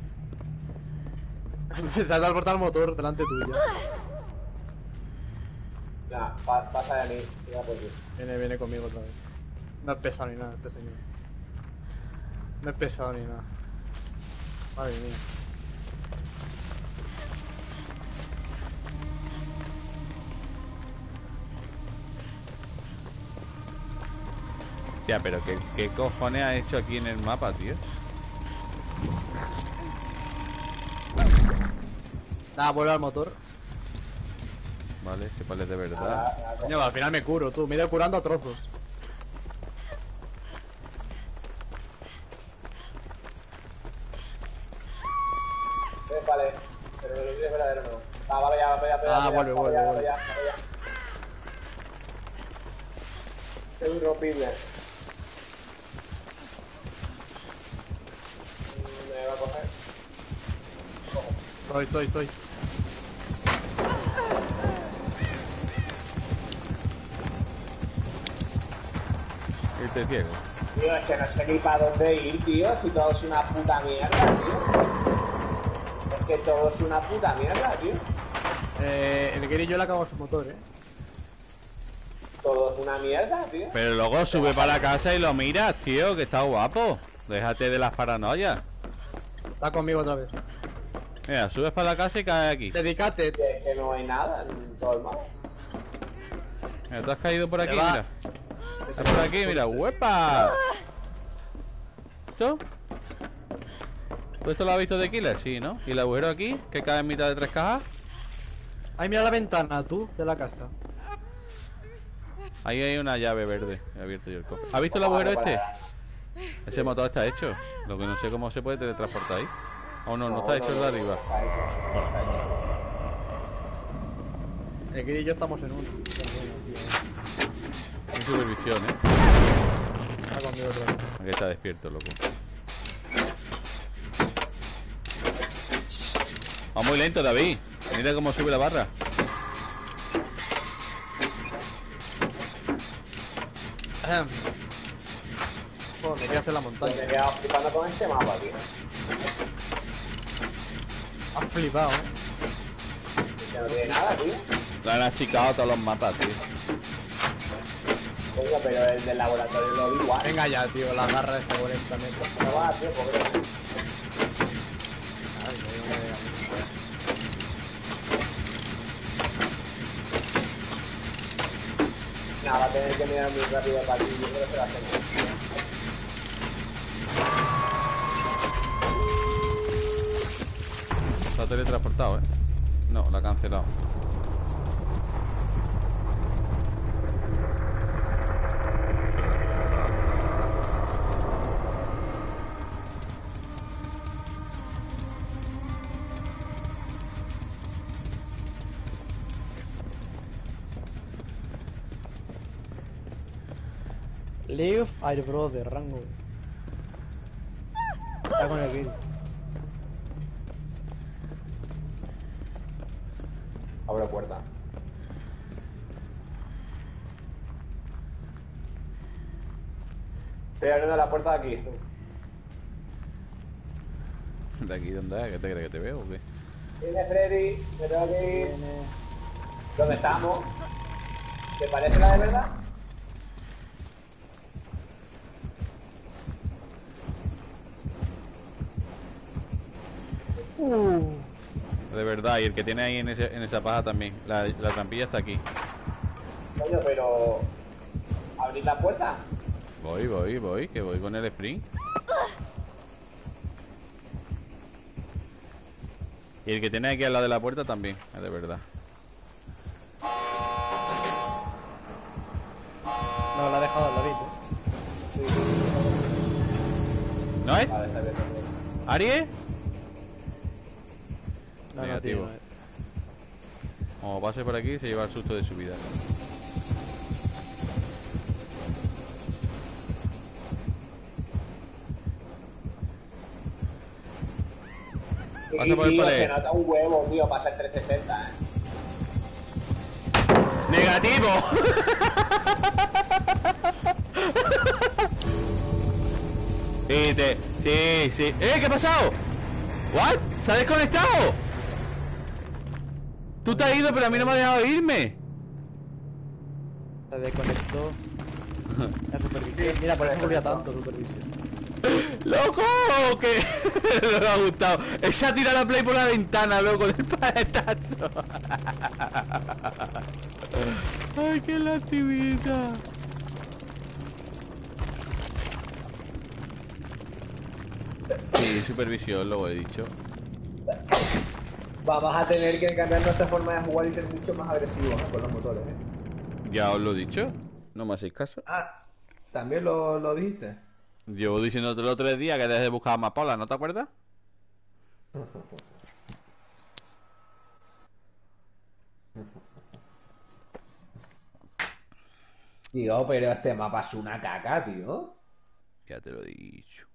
Se ha transportado el motor delante tuyo. Nah, pa pasa de mí, mira por ti. Viene, viene conmigo otra vez. No es pesado ni nada este señor. No es pesado ni nada. Madre mía. Ya, pero ¿qué, ¿qué cojones ha hecho aquí en el mapa, tío? Nada, vuelve al motor. Vale, ese palo es de verdad. Ahora, ahora, Coño, al final me curo, tú. Me he ido curando a trozos. Eh, vale, pero lo que es verdadero no. Ah, vale, ya, vale, ya, vale, Ah, ya, vuelve, vale, vuelve, ya, vuelve. vale, ya, vale, ya. Es irrompible. Mm, Me va a coger. Estoy, estoy, estoy. Este ciego. Tío, es que no sé ni para dónde ir, tío, si todo es una puta mierda, tío. Es que todo es una puta mierda, tío. Eh, el Gary y yo le acabamos su motor, eh. Todo es una mierda, tío. Pero luego sube para la casa y lo miras, tío, que está guapo. Déjate de las paranoias. Está conmigo otra vez. Mira, subes para la casa y caes aquí. Dedicate. Que, que no hay nada en todo el mapa. Mira, tú has caído por aquí, va. mira. Estás por aquí, mira. ¡Huepa! ¿Esto? ¿Tú esto lo has visto de Killer? Sí, ¿no? ¿Y el agujero aquí? Que cae en mitad de tres cajas. Ay, mira la ventana, tú, de la casa. Ahí hay una llave verde. He abierto yo el cofre. ¿Has visto el agujero este? Ese motor está hecho. Lo que no sé cómo se puede teletransportar ahí. O no, no está hecho el de arriba. Está hecho, está hecho. El Gary y yo estamos en uno. Sin supervisión, ¿eh? Está conmigo otra vez. Aquí está despierto, loco. Va muy lento, David. Mira cómo sube la barra. Ahem. Joder, me quiero hacer la montaña. Me he quedado flipando con este mapa, tío. Has flipado, eh. Que no tiene nada, tío. Le han achicado todos los mapas, tío. Coño, pero el del laboratorio lo vi igual. Venga ya, tío, la garra esta bonita, No va a dar tiempo, creo. Ay, me digo que- Nada, va a tener que mirar muy rápido para ti. Yo creo que la tengo. Se ha teletransportado, ¿eh? No, la ha cancelado. Leave Air Brother, rango. Está con el kill. Abre puerta. Estoy abriendo la puerta de aquí. ¿De aquí dónde es? ¿Qué te crees que te veo o qué? Viene Freddy, me tengo que ir. ¿Dónde estamos? ¿Te parece la de verdad? De verdad, y el que tiene ahí en, ese, en esa paja también. La, la trampilla está aquí. Coño, pero... ¿abrir la puerta? Voy, voy, voy, que voy con el sprint. Y el que tiene aquí al lado de la puerta también, es de verdad. No, la ha dejado al ladito. ¿No es? Vale, está bien, está bien. ¿Aries? No, no, Negativo. tío, no. Como pase por aquí, se lleva el susto de su vida. Pasa por el Tío, pared. se nota un huevo, tío, pasa el trescientos sesenta, eh. ¡Negativo! Y te... Sí, sí. ¡Eh! ¿Qué ha pasado? ¿What? ¿Se ha desconectado? Tú te has ido, pero a mí no me ha dejado irme. Se desconectó. La supervisión. Mira, por eso volvía tanto supervisión. ¡Loco! Que no me ha gustado. Esa tira la play por la ventana, loco, del paletazo. Ay, qué lastimita. Sí, supervisión, lo he dicho. Vamos a tener que cambiar nuestra forma de jugar y ser mucho más agresivos, ¿eh? Con los motores, ¿eh? Ya os lo he dicho. No me hacéis caso. Ah, ¿también lo, lo dijiste? Llevo diciéndote los tres días que dejes de buscar amapolas, ¿no te acuerdas? Tío, pero este mapa es una caca, tío. Ya te lo he dicho.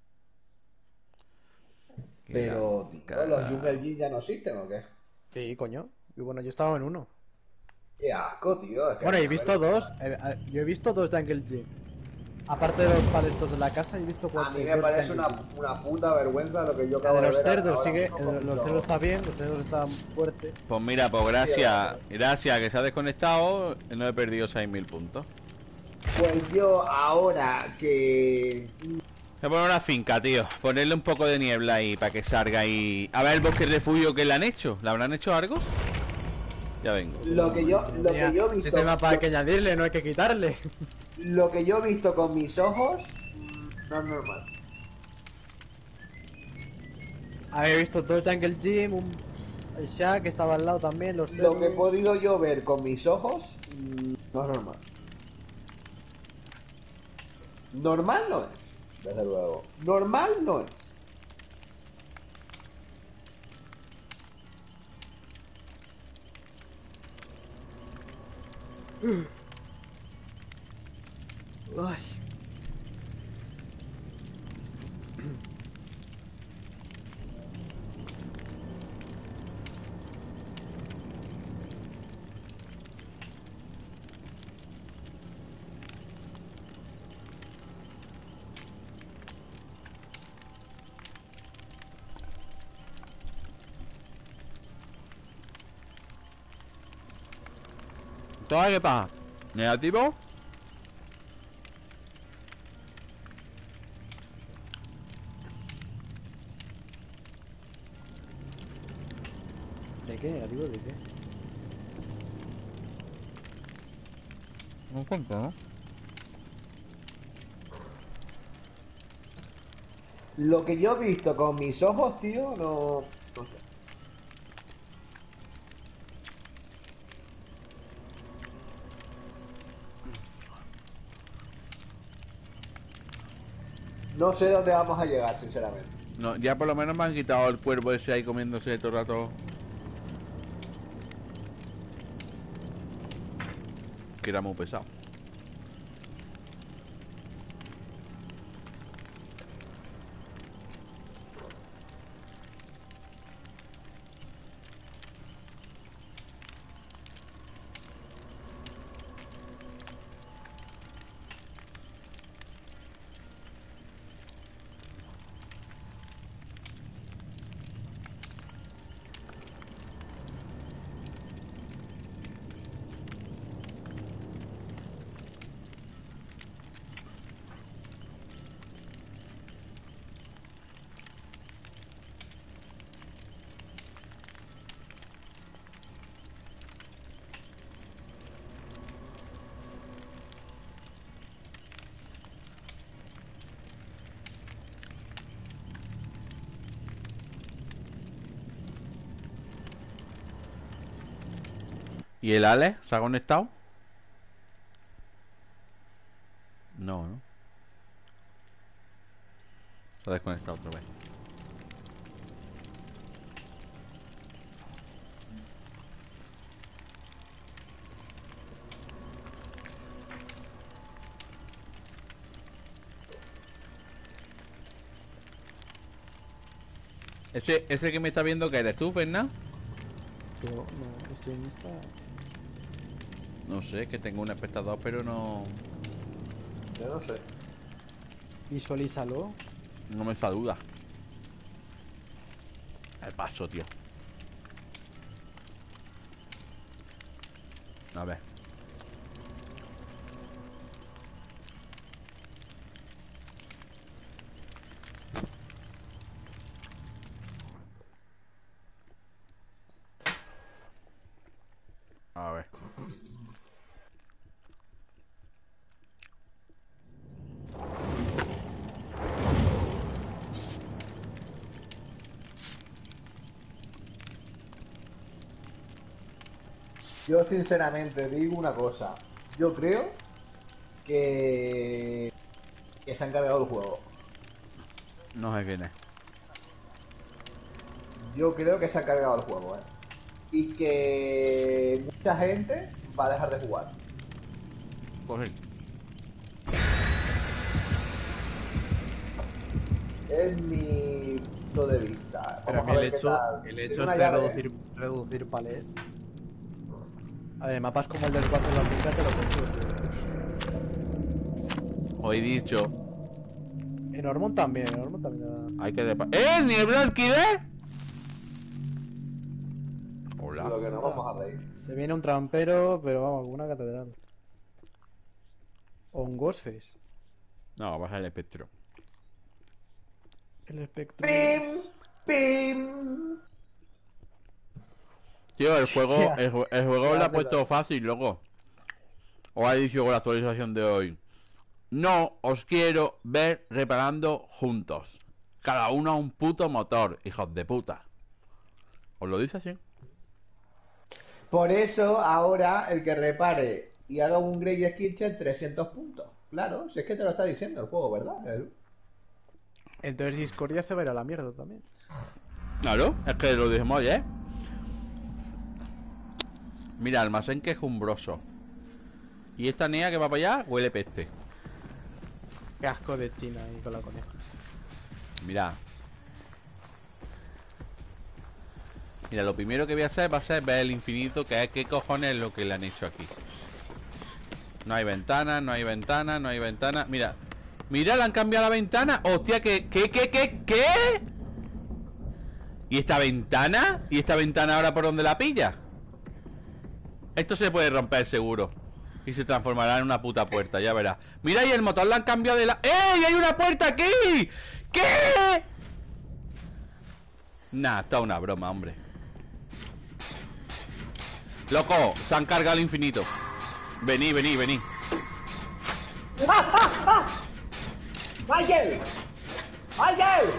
Que Pero, la tío, caga. ¿los Jungle Gym ya no existen o qué? Sí, coño. Y bueno, yo estaba en uno. Qué asco, tío. Es que Bueno, a he ver, visto dos. eh, eh, Yo he visto dos Jungle Gym. Aparte de los paletos de la casa, he visto A cuatro. mí me dos parece Jungle una, Gym. una puta vergüenza lo que yo La acabo de de los ver cerdos ahora sigue. mismo el de con los los- cerdos está bien, los cerdos están fuertes. Pues mira, pues gracias, gracias que se ha desconectado, no he perdido seis mil puntos. Pues yo ahora que... Voy a poner una finca, tío. Ponerle un poco de niebla ahí para que salga ahí. A ver el bosque refugio que le han hecho. ¿Le habrán hecho algo? Ya vengo. Lo que yo, lo Mira, que yo he si visto... ese mapa hay lo, que añadirle, no hay que quitarle. lo que yo he visto con mis ojos no es normal. Había visto dos Jungle Gym, un el Shaq que estaba al lado también, los Lo que he cerdos. podido yo ver con mis ojos mm, no es normal. Normal no es, desde luego. Normal no es. Ay. ¿Sabes qué pasa? Negativo. ¿De qué? ¿Negativo de qué? No cuento, ¿no? Lo que yo he visto con mis ojos, tío, no... No sé. No sé dónde vamos a llegar, sinceramente. No, ya por lo menos me han quitado el cuervo ese ahí comiéndose todo el rato. Que era muy pesado. ¿Y el Ale se ha conectado? No, ¿no? Se ha desconectado otra vez. Ese, ese que me está viendo, que eres tú, Fernán. Yo no estoy en esta. No sé, que tengo un espectador, pero no. Yo no sé. Visualízalo. No me fa duda. El paso, tío. A ver. A ver. Yo sinceramente digo una cosa. Yo creo que... que se han cargado el juego. No sé quién es. Yo creo que se ha cargado el juego, ¿eh? Y que mucha gente va a dejar de jugar. Pues sí. Es mi punto de vista. Pero a Vamos mí a el ver qué hecho, tal. el Tiene hecho una este de llave. reducir, reducir palés. A ver, mapas como el del cuatro de la finca te lo compro. Hoy he dicho. En Ormond también, en Ormond también. Hay que repa- ¡Eh! ¡Niebla alquiler! Hola. Lo que nos vamos a reír. Se viene un trampero, pero vamos, como una catedral. O un Ghostface. No, baja el espectro. El espectro. ¡Pim! ¡Pim! Tío, el juego, Ya. el, ju- el juego Ya, lo ha verdad. puesto fácil, loco. O ha dicho con la actualización de hoy. No os quiero ver reparando juntos. Cada uno a un puto motor, hijos de puta. ¿Os lo dice así? Por eso ahora el que repare y haga un Great Kitchen trescientos puntos. Claro, si es que te lo está diciendo el juego, ¿verdad? El- Entonces Discordia se va a ir a la mierda también. Claro, es que lo dijimos ayer. Mira, almacén quejumbroso. Y esta niña que va para allá huele peste. Qué asco de China ahí con la coneja. Mira. Mira, lo primero que voy a hacer va a ser ver el infinito, que es qué cojones es lo que le han hecho aquí. No hay ventana, no hay ventana, no hay ventana. Mira. Mira, le han cambiado la ventana. Hostia, ¿qué, qué, qué, qué, qué? ¿Y esta ventana? ¿Y esta ventana ahora por dónde la pilla? Esto se puede romper seguro. Y se transformará en una puta puerta, ya verás. Mira, y el motor la han cambiado de la... ¡Ey! ¡Hay una puerta aquí! ¿Qué? Nah, está una broma, hombre. Loco, se han cargado el infinito. Vení, vení, vení. ¡Ah, ah, ah! ¡Michael! ¡Michael!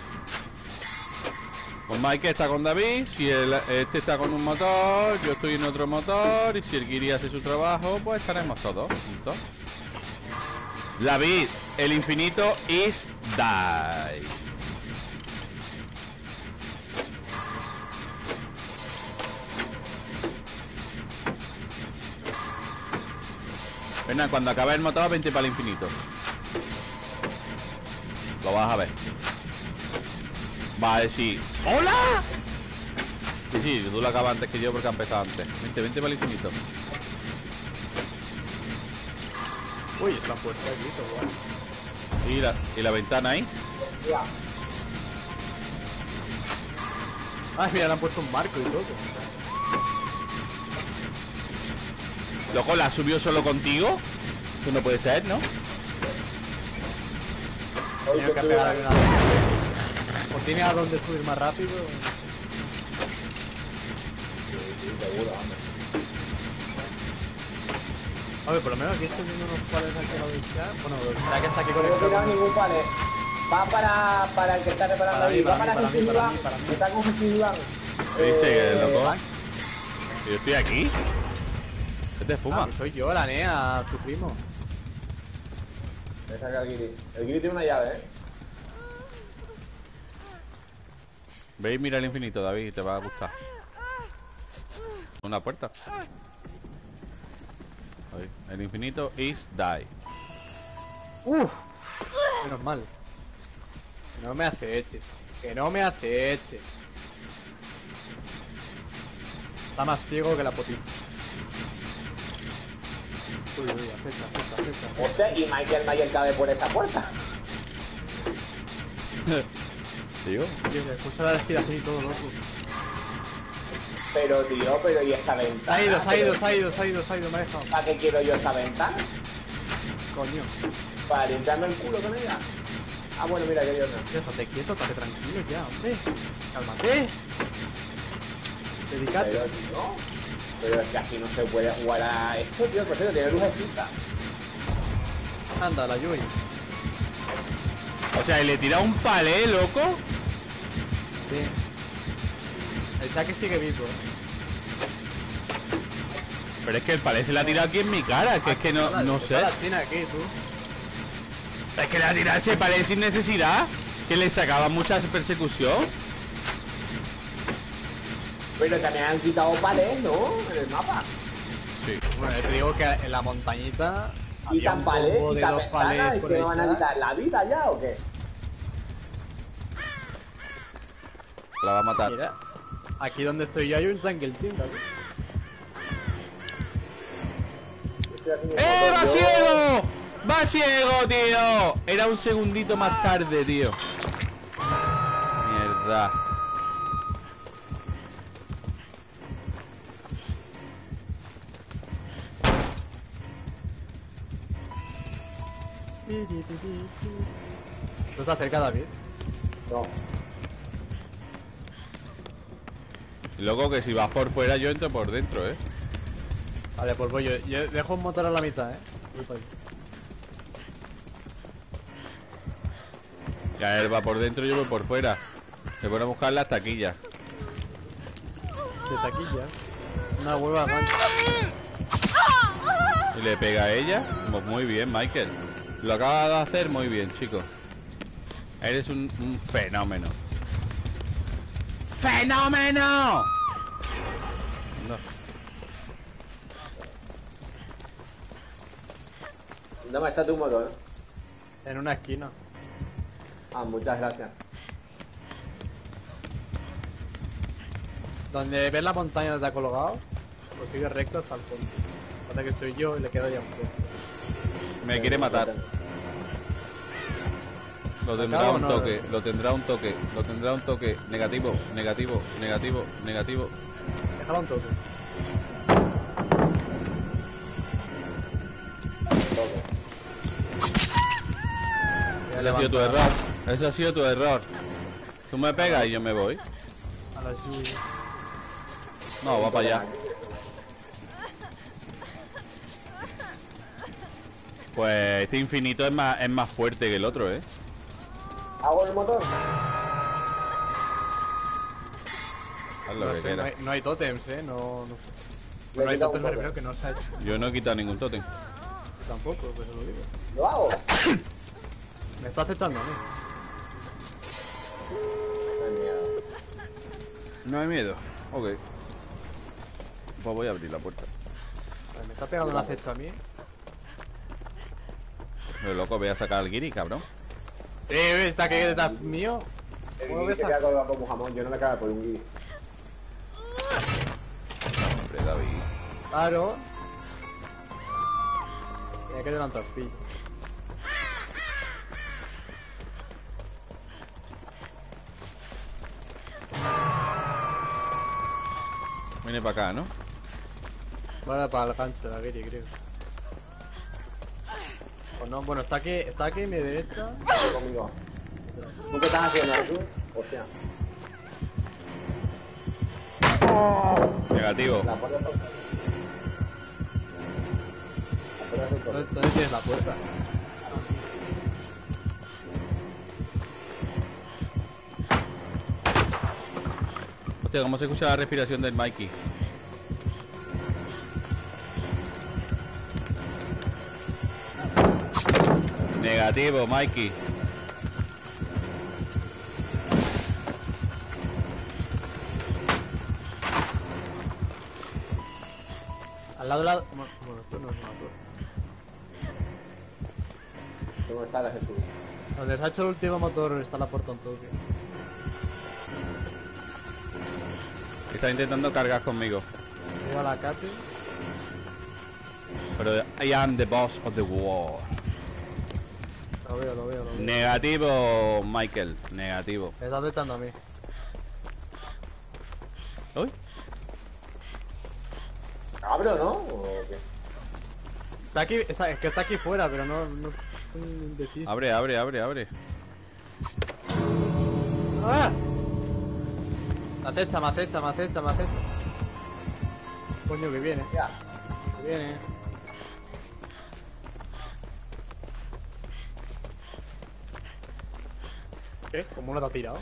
Pues Mike está con David. Si el, este está con un motor, yo estoy en otro motor. Y si el Kiri hace su trabajo, pues estaremos todos juntos. David, el infinito is die. Venga, cuando acabe el motor, vente para el infinito. Lo vas a ver. Va a decir ¡hola! Sí, sí, tú lo acabas antes que yo porque ha empezado antes. Vente, vente para el infinito. Uy, está puesta aquí, todo guay. ¿Y la, y la ventana ahí? Ya. Ah, mira, le han puesto un marco y todo. Loco, ¿la subió solo contigo? Eso no puede ser, ¿no? Hoy Tenía que que pegar tuve- aquí una... ¿O tiene a dónde subir más rápido? Sí, sí, seguro, hombre. A ver, por lo menos aquí estoy viendo unos cuales aquí a la derecha. Bueno, será que está aquí No he conectado. tirado ningún palet. Va para, para el que está reparando Para mí, ahí. Va para para mí, para Jesús mí, para Iván. mí, para mí. Está con Jesús Iván. Dice que Eh, loco. Yo estoy aquí. ¿Qué te Ah, fuma? pues soy yo, la Nea, su primo. Me saca el Guiri. El Guiri tiene una llave, ¿eh? Ve y mira el infinito, David, te va a gustar. Una puerta. Ahí. El infinito is die. Uf, menos mal. Que no me hace eches. Que no me hace eches. Está más ciego que la potita. Uy, uy, acepta, acepta, acepta. Hostia, y Michael Mayer cabe por esa puerta. ¿Digo? Tío, se escucha la respiración y todo, loco. Pero, tío, pero ¿y esta Se ventana? ha ido, se ha Pero, ido, se ha ido, se ha ido, se ha ido, me ha dejado. ¿Para qué quiero yo esta ventana? Coño. Para limpiarme el culo con ella. Ah, bueno, mira, que yo no. Déjate quieto, estate tranquilo ya, hombre. Cálmate. Dedicate. Pero, tío, pero es que así no se puede jugar a esto, tío. Por cierto, tiene lucecita. Anda, la Yui. O sea, y le tira un palé, loco. Sí. El saque sigue vivo, eh. Pero es que el palé se la ha tirado aquí en mi cara. Que es que no, no sé. La tiene aquí, tú. Es que le ha tirado ese palé sin necesidad. Que le sacaba mucha persecución. Pero también han quitado palés, ¿no? En el mapa. Sí. Bueno, te digo que en la montañita había Quitan un palés, combo de quitan dos ventanas, palés y por que ahí. me van a ¿sabes? quitar la vida ya, ¿o qué? La va a matar. Mira, aquí donde estoy yo hay un jungle team, ¿vale? Estoy haciendo un ¡Eh, motor, va yo- ciego! ¡Va ciego, tío! Era un segundito más tarde, tío. Mierda. ¿No se acerca David? No. Loco, que si vas por fuera, yo entro por dentro, ¿eh? Vale, pues voy yo. Yo dejo un motor a la mitad, eh. Voy para ahí. Ya él va por dentro, yo voy por fuera. Se pone a buscar las taquillas. De taquillas. Una hueva mancha. Y le pega a ella. Pues muy bien, Michael. Lo acaba de hacer muy bien, chico. Eres un, un fenómeno. ¡Fenómeno! No. ¿Dónde está tu motor? En una esquina. Ah, muchas gracias. Donde ves la montaña donde te ha colgado, pues sigue recto hasta el fondo. Hasta que estoy yo y le queda ya un poco. Me quiere matar. Lo tendrá ¿Acabo o un no? toque, lo tendrá un toque, lo tendrá un toque. Negativo, negativo, negativo, negativo. Déjalo un toque. Voy a Ese ha sido tu levantar error. Ese ha sido tu error. Tú me pegas y yo me voy. A las lluvias. No, va para allá. Pues este infinito es más, es más fuerte que el otro, ¿eh? ¿Hago el motor? Haz lo No, que sé, no, quieras. hay, no hay tótems, eh. No, no. Le No hay he quitado tótems, un me toque. refiero que no se ha hecho. Yo no he quitado ningún tótem. Yo tampoco, pues lo digo. ¿Lo hago? Me está aceptando a mí. Ay, mierda. No hay miedo. Ok. Pues voy a abrir la puerta. Vale, me está pegando un acecho a mí. Pero loco, voy a sacar al guiri, cabrón. Eh, está que está mío. El ¿Cómo guiri ves se a- queda colgado como jamón, yo no me cago por un guiri. Hombre, David. Claro. Tenía que levantar pi. Viene para acá, ¿no? Vale, para el gancho de la Giri, creo. Pues no, bueno, está aquí, está aquí a mi derecha. Vete conmigo. ¿Tú qué estás haciendo, Jesús? Hostia. Negativo. La puerta está... La puerta está... ¿Dónde, dónde tienes la puerta? Hostia, ¿cómo se escucha la respiración del Mikey? Negativo, Mikey. Al lado de la... Bueno, bueno, esto no es una torre. ¿Dónde está la Jesús? Donde se ha hecho el último motor está la puerta un toque. Está intentando cargar conmigo. Lleva la Kate. Pero I am the boss of the war. Lo veo, lo veo, lo veo. Negativo, Michael. Negativo. Me está afectando a mí. Uy. ¿Cabro, no? ¿O qué? Está aquí, está, es que está aquí fuera, pero no... no estoy indeciso. Abre, abre, abre, abre. ¡Ah! Me acecha, me acecha, me acecha, me acecha. Coño, que viene. Ya. Que viene. ¿Qué? ¿Cómo no te ha tirado?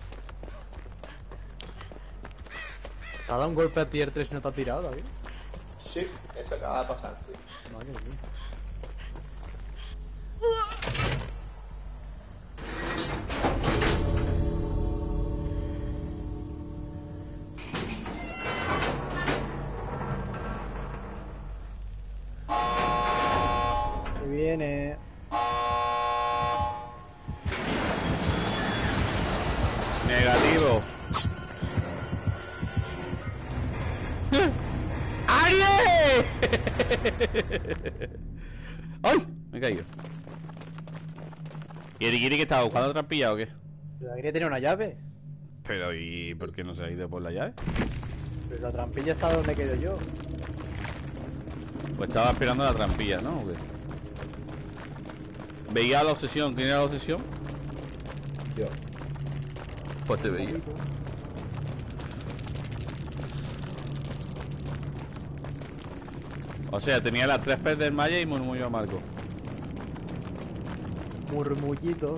¿Te ha dado un golpe a tier tres y no te ha tirado, David? Sí, eso acaba de pasar, sí. Madre mía. Que viene. Negativo. ¡Aire! ¡Ay! Me he caído. ¿Y el Igiri que estaba buscando trampilla o qué? ¿La quería tener una llave? Pero ¿y por qué no se ha ido por la llave? Pues la trampilla está donde quedo yo. Pues estaba esperando la trampilla, ¿no? ¿O qué? ¿Veía la obsesión? ¿Quién era la obsesión? Yo. Pues te veía. O sea, tenía las tres P's del Maya y murmullo amargo. Murmullito.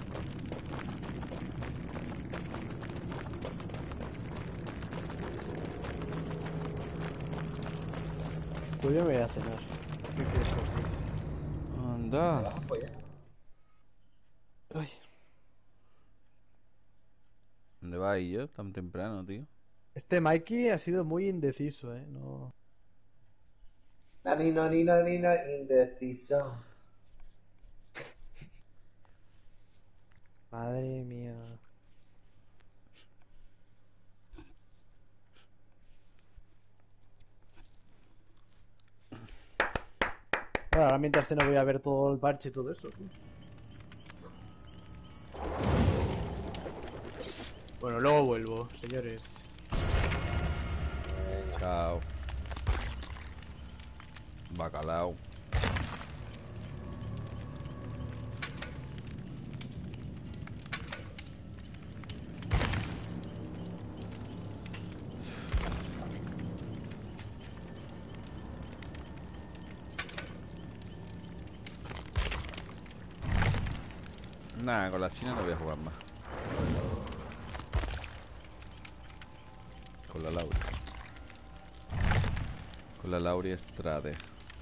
Pues yo me voy a cenar. ¿Qué quieres comer? Anda. Vamos, pues ya. Ay. ¿Dónde va ahí yo tan temprano, tío? Este Mikey ha sido muy indeciso, eh. No. Nani, nani, nani, nani, indeciso. Madre mía. Bueno, ahora mientras ceno voy a ver todo el parche y todo eso, tío. Bueno, luego vuelvo, señores. Chao. Bacalao. Nada, con la China no voy a jugar más. Con la Laura. Con la Laura Estrade.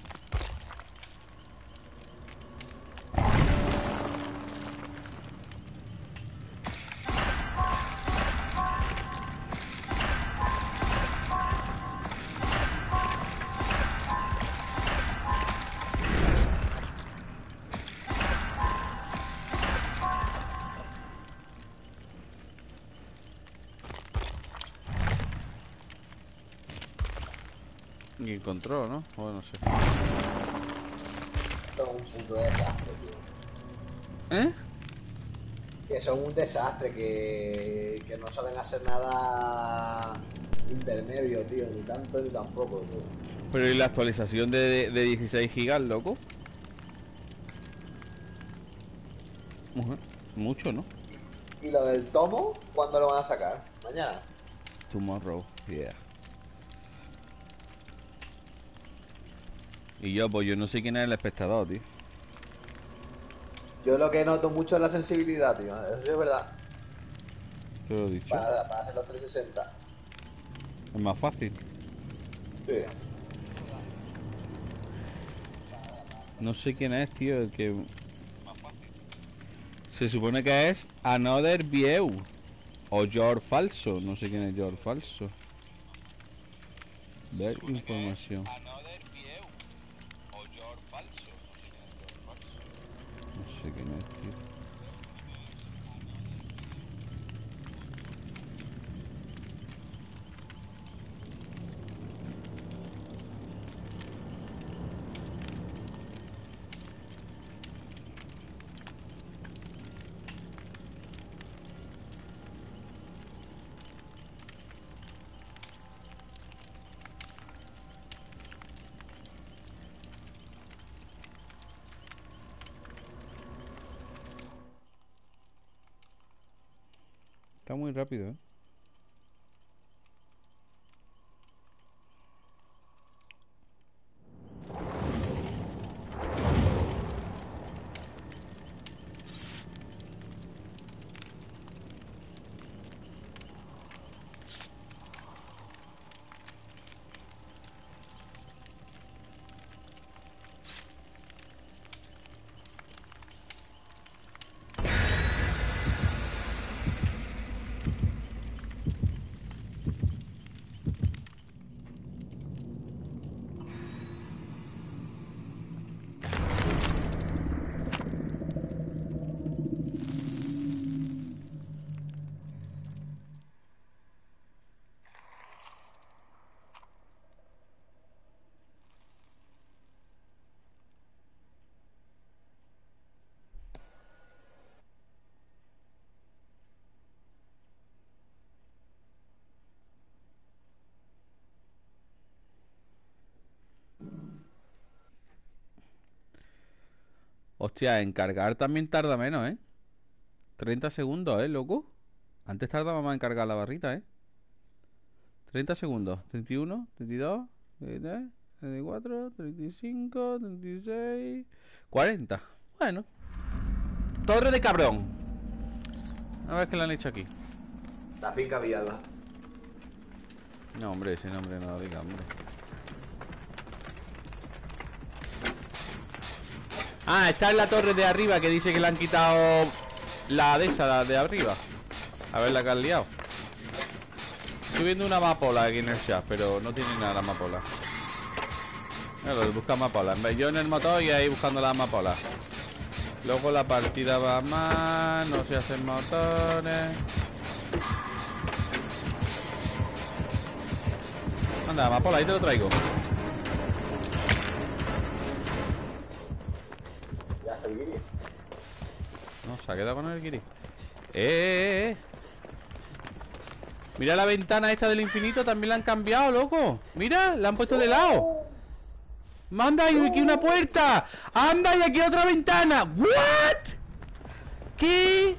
Y encontró, ¿no? O no sé. Son un puto desastre, tío. ¿Eh? Que son un desastre, que, que no saben hacer nada intermedio, tío. Ni tanto ni tampoco, tío. Pero ¿y la actualización de, de, de dieciséis gigas, loco? Ujú. Mucho, ¿no? ¿Y lo del tomo? ¿Cuándo lo van a sacar? ¿Mañana? Tomorrow, yeah. Y yo, pues yo no sé quién es el espectador, tío. Yo lo que noto mucho es la sensibilidad, tío. Eso es verdad. Te lo he dicho. Para, para hacer los trescientos sesenta. Es más fácil. Sí. No sé quién es, tío, el que... Se supone que es Another View. O George Falso. No sé quién es George Falso. Ver información. No sé quién es, tío. Está muy rápido, ¿eh? Hostia, en cargar también tarda menos, ¿eh? treinta segundos, ¿eh, loco? Antes tardaba más en cargar la barrita, ¿eh? treinta segundos. treinta y uno, treinta y dos, treinta y tres, treinta y cuatro, treinta y cinco, treinta y seis... cuarenta. Bueno. Torre de cabrón. A ver qué le han hecho aquí. La finca Villalba. No, hombre, ese nombre no lo diga, hombre. Ah, está en la torre de arriba que dice que le han quitado la de esa, la de arriba. A ver la que han liado. Estoy viendo una amapola aquí en el chat, pero no tiene nada la amapola. Claro, busca amapola. En vez yo en el motor y ahí buscando la amapola. Luego la partida va más, no se hacen motores. Anda, amapola, ahí te lo traigo. Ya está el guiri. No, se ha quedado con el guiri. ¡Eh, eh, eh! Mira la ventana esta del infinito, también la han cambiado, loco. Mira, la han puesto de lado. ¡Manda, hay aquí una puerta! ¡Anda, y aquí otra ventana! ¿What? ¿Qué?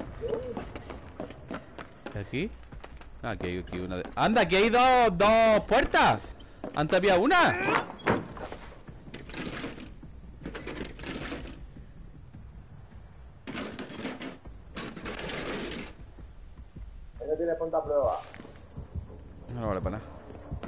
¿Y aquí? Ah, aquí hay aquí una de... ¡Anda, aquí hay dos, dos puertas! Antes había una. no tienes ponta a prueba. No vale para nada.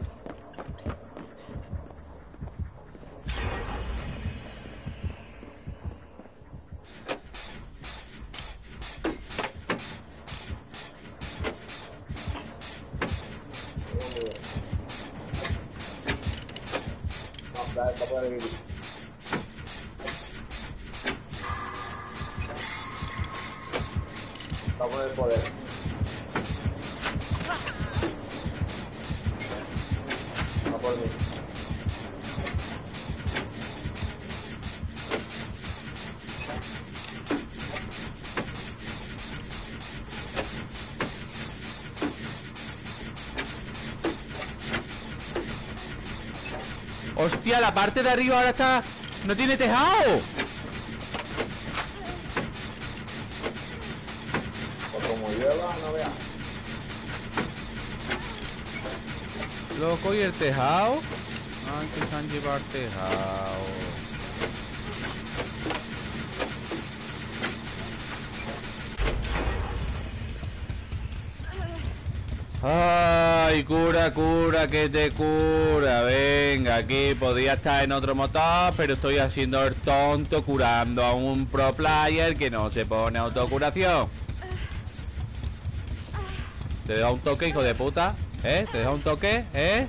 No, dale, para poder vivir. Para poner el poder. Va por mí. Hostia, la parte de arriba ahora está... No tiene tejado. Pues como llueva, no veas. Loco, ¿y el tejado? Ay, que se han llevado el tejado. Ay, cura, cura, que te cura. Venga, aquí podía estar en otro motor, pero estoy haciendo el tonto curando a un pro player que no se pone autocuración. ¿Te deja un toque, hijo de puta? ¿Eh? ¿Te deja un toque? ¿Eh?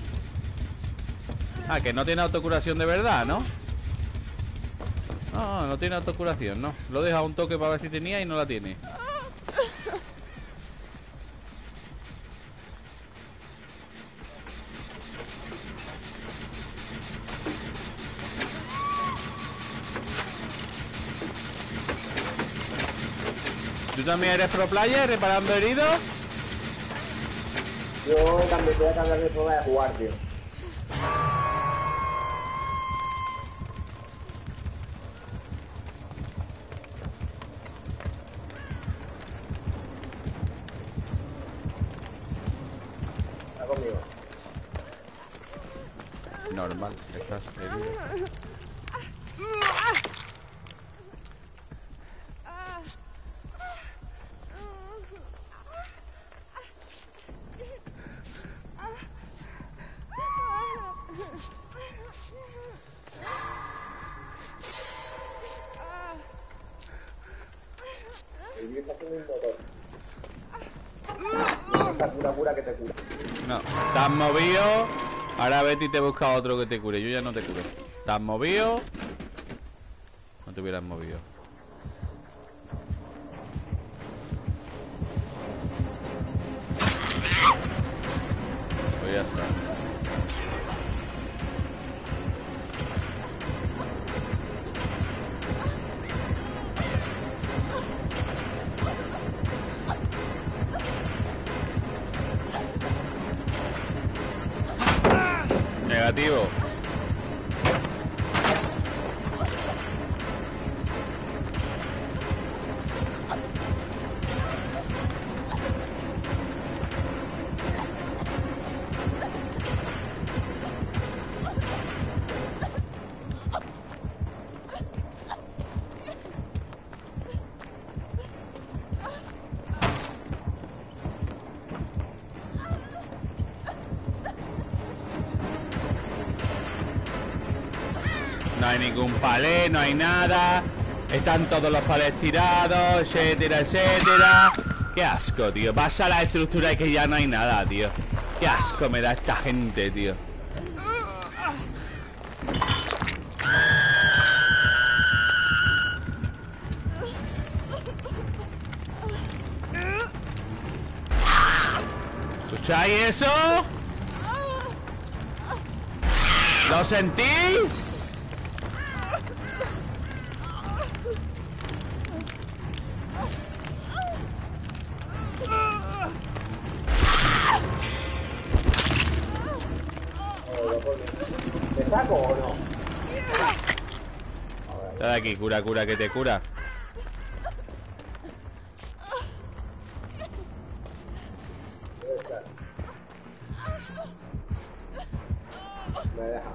Ah, que no tiene autocuración de verdad, ¿no? No, no tiene autocuración, no. Lo deja un toque para ver si tenía y no la tiene. ¿Tú también eres pro player reparando heridos? Yo también voy a cambiar mi forma de jugar, tío. Está conmigo. Normal, estás herido. El vídeo está haciendo un motor. No está cura, cura que te cura. No, te has movido. Ahora vete y te busca otro que te cure. Yo ya no te curo. ¿Te has movido? No te hubieras movido. Pues ya está. Negativo. No hay ningún palé, no hay nada. Están todos los palés tirados, etcétera, etcétera. Qué asco, tío. Pasa a la estructura y que ya no hay nada, tío. Qué asco me da esta gente, tío. ¿Escucháis eso? ¿Lo sentís? ¿Te saco o no? Dale aquí, cura, cura, que te cura. Debe estar. Me deja.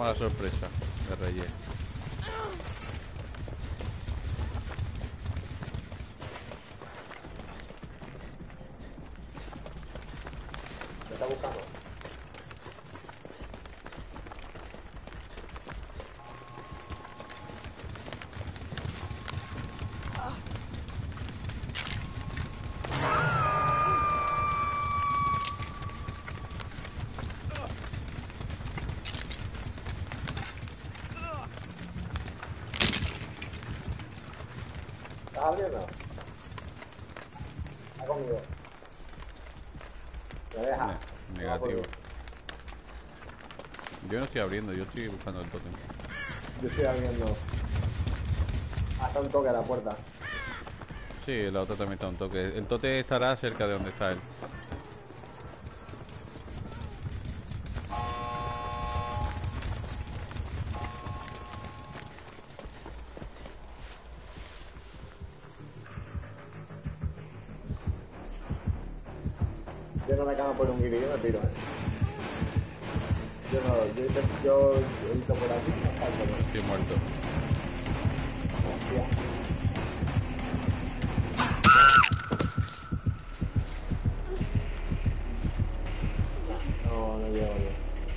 Toma la sorpresa de Reyes. Me está buscando. ¿Estás abriendo? Está conmigo. Me deja. Ne- negativo. Yo no estoy abriendo, yo estoy buscando el tótem. Yo estoy abriendo hasta un toque a la puerta. Sí, la otra también está un toque. El tote estará cerca de donde está él. Yo no me acabo por un guiri, yo me tiro, eh. Yo no, yo, yo, yo he visto por aquí, no salto, ¿no? Estoy muerto. Hostia. No, no llego yo.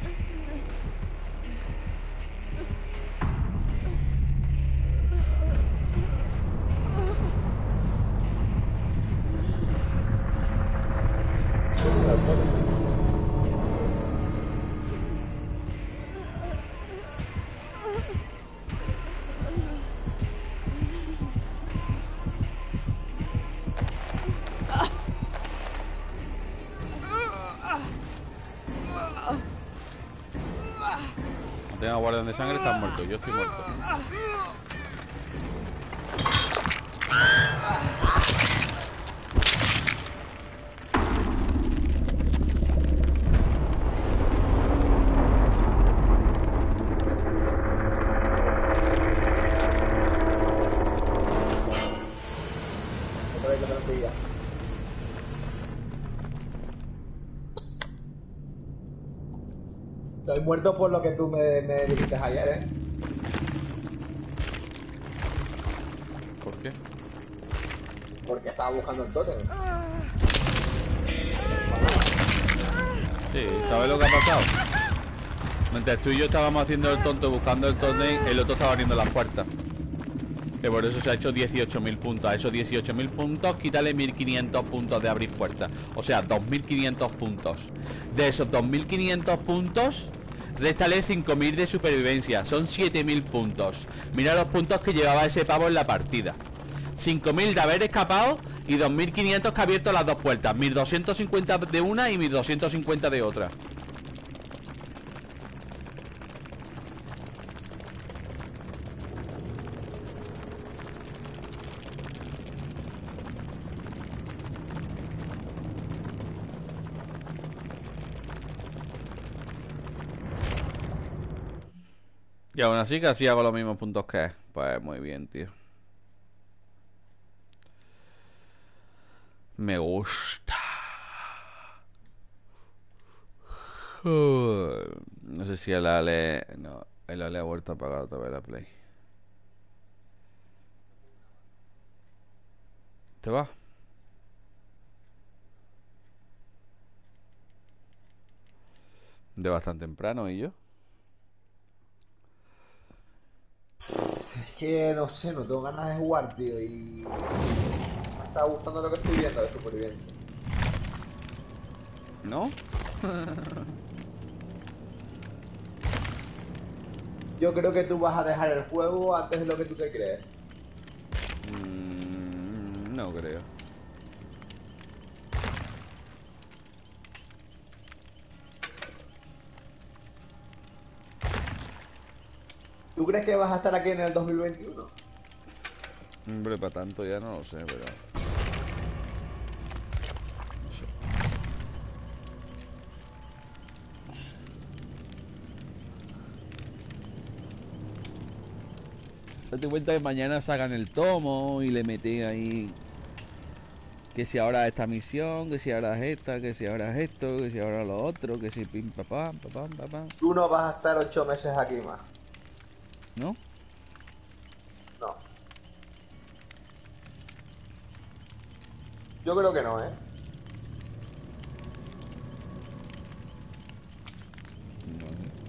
No tenga guardián de sangre, estás muerto. Yo estoy muerto. Otra vez que te lo pilla. Estoy muerto por lo que tú me, me dijiste ayer, ¿eh? ¿Por qué? Porque estaba buscando el tótem. Sí, ¿sabes lo que ha pasado? Mientras tú y yo estábamos haciendo el tonto buscando el tótem, el otro estaba abriendo las puertas. Que por eso se ha hecho dieciocho mil puntos. A esos dieciocho mil puntos, quítale mil quinientos puntos de abrir puertas. O sea, dos mil quinientos puntos. De esos dos mil quinientos puntos, réstale cinco mil de supervivencia. Son siete mil puntos. Mira los puntos que llevaba ese pavo en la partida. cinco mil de haber escapado y dos mil quinientos que ha abierto las dos puertas. mil doscientos cincuenta de una y mil doscientos cincuenta de otra. Y aún así casi hago los mismos puntos que él. Pues muy bien, tío. Me gusta. No sé si el Ale... No, el Ale ha vuelto a apagar otra vez la Play. ¿Te va? De bastante temprano, ¿y yo? Es que no sé, no tengo ganas de jugar, tío, y me está gustando lo que estoy viendo de supervivencia. ¿No? Yo creo que tú vas a dejar el juego antes de lo que tú te crees. Mm, no creo. ¿Tú crees que vas a estar aquí en el dos mil veintiuno? Hombre, para tanto ya no lo sé, pero... No sé. Date cuenta que mañana sacan el tomo y le metí ahí Que si ahora esta misión, que si ahora es esta, que si ahora es esto, que si ahora lo otro, que si pim papam, papam, papam. Tú no vas a estar ocho meses aquí más. ¿No? No. Yo creo que no, ¿eh? No.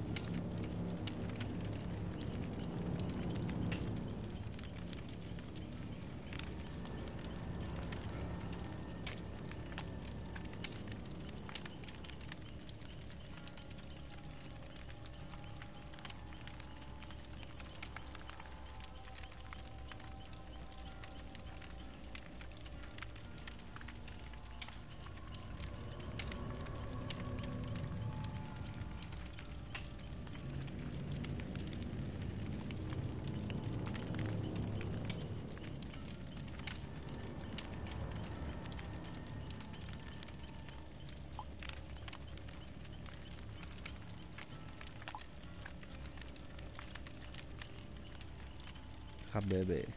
Ja, bebé.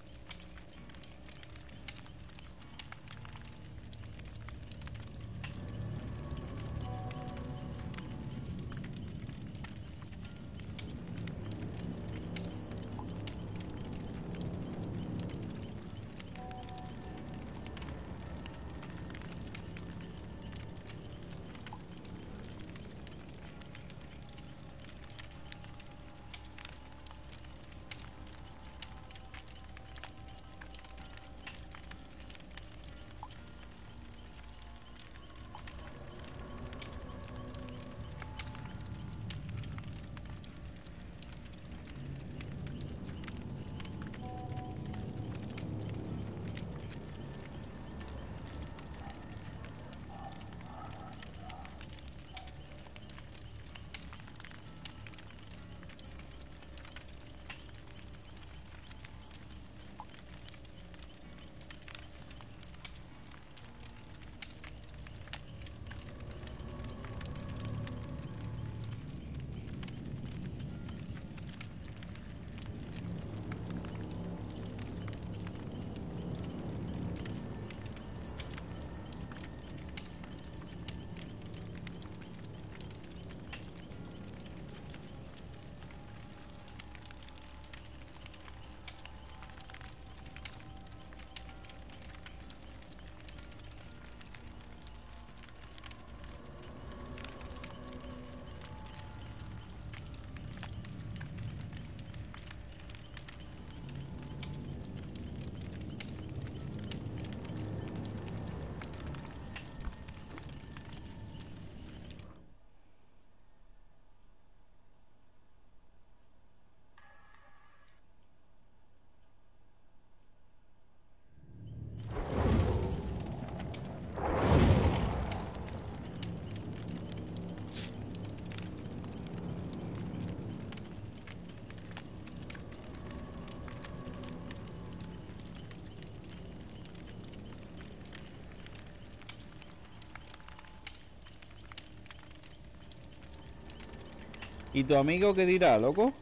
¿Y tu amigo qué dirá, loco?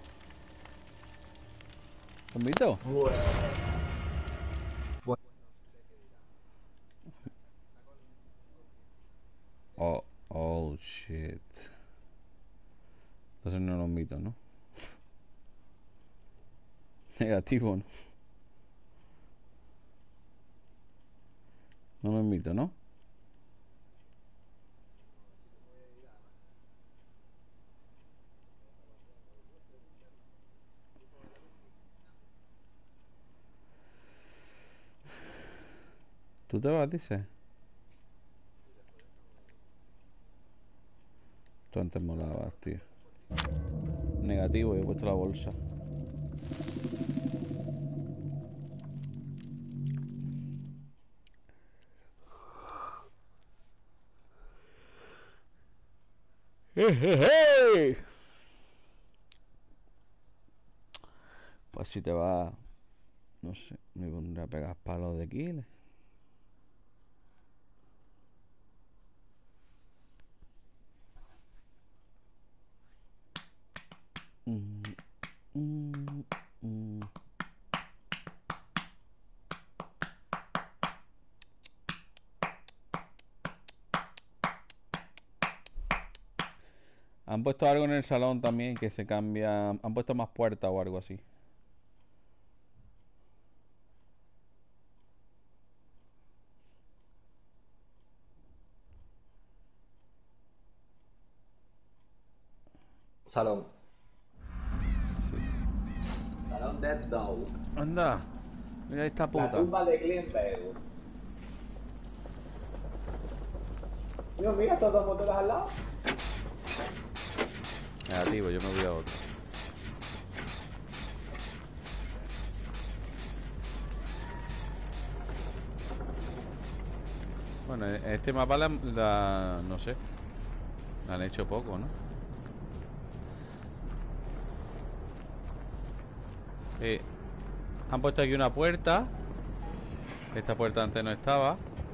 ¿Lo invito? Bueno. Bueno. Oh, oh, shit. Entonces no lo invito, ¿no? Negativo, ¿no? No lo invito, ¿no? ¿Tú te vas, dices? Tú antes molabas, tío. Negativo, yo he puesto la bolsa. Pues si te va, no sé, me pondré a pegar palos de kiles. Mm, mm, mm. Han puesto algo en el salón también que se cambia. Han puesto más puertas o algo así. Salón. Sí. Salón Dead Dog. Anda. Mira esta La puta. tumba de Glenberg. Dios, mira estos dos motores al lado. Negativo, yo me voy a otro. Bueno, este mapa la, la... no sé. La han hecho poco, ¿no? Eh, han puesto aquí una puerta. Esta puerta antes no estaba.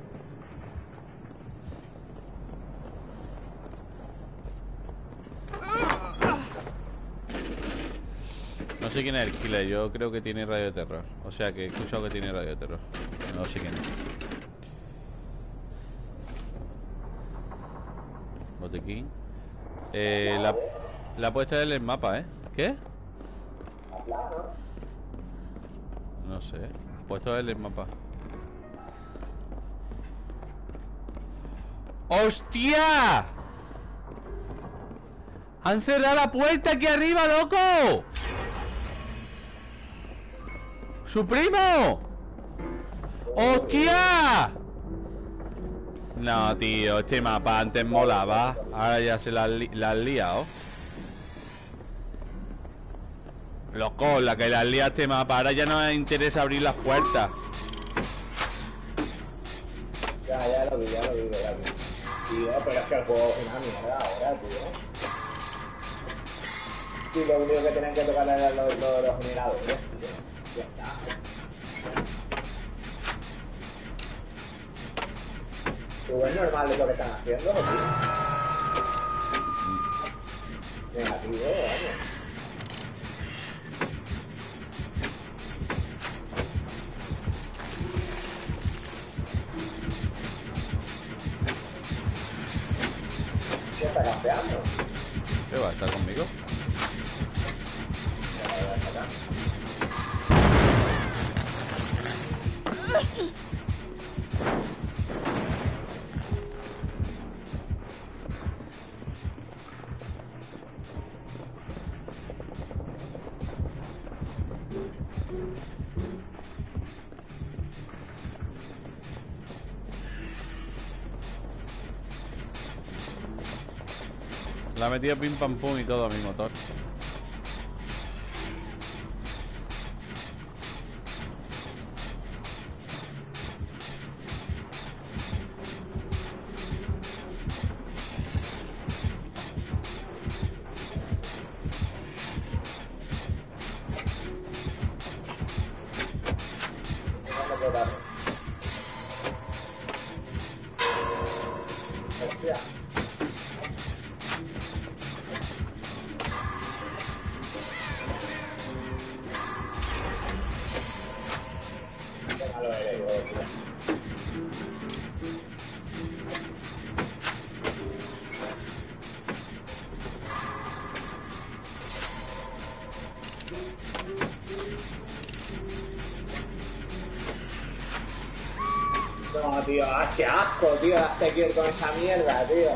No sé quién es el killer, yo creo que tiene radio de terror. O sea que he escuchado que tiene radio de terror. No sé quién es. Botequín. Eh, la, la ha puesto él en el mapa, ¿eh? ¿Qué? No sé. Ha puesto él en el mapa. ¡Hostia! ¡Han cerrado la puerta aquí arriba, loco! ¡Su primo! ¡Hostia! No, tío, este mapa antes molaba. Ahora ya se la, has li la has liado. Loco, la que la has liado este mapa. Ahora ya no me interesa abrir las puertas. Ya, ya lo vi, ya lo vi, ya lo vi. Tío, pero es que el juego es una mierda ahora, tío. Y lo único que tienen que tocar era los, los, los generadores, tío. Ya está. ¿Tú es normal de lo que están haciendo, tío? Negativo, vamos. ¿Qué está campeando? ¿Qué va a estar conmigo? La ha metido pim pam pum y todo a mi motor. Hostia. Qué malo eres, tío. No, tío, ah, qué asco, tío, hazte que ir con esa mierda, tío.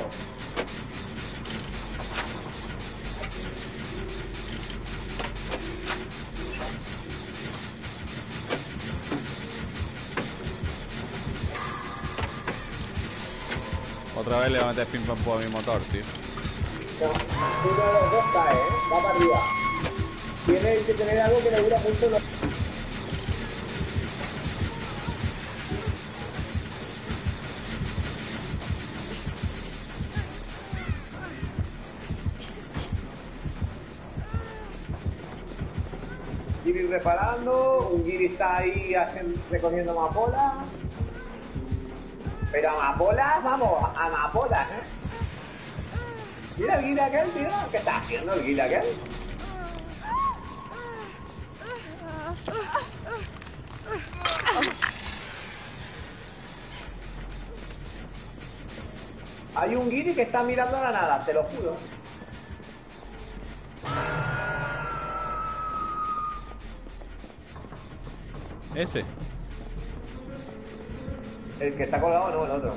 Otra vez le va a meter pim pam pum a mi motor, tío. No, uno de los dos cae, ¿eh? Va para arriba. Tiene que tener algo que le dura mucho los... Giri reparando, un Giri está ahí haciendo, recogiendo amapolas. Pero amapolas, vamos, amapolas, ¿eh? Mira el Giri aquel, tío. ¿Qué está haciendo el Giri aquel? Hay un Giri que está mirando a la nada, te lo juro. Ese. El que está colgado no, el otro.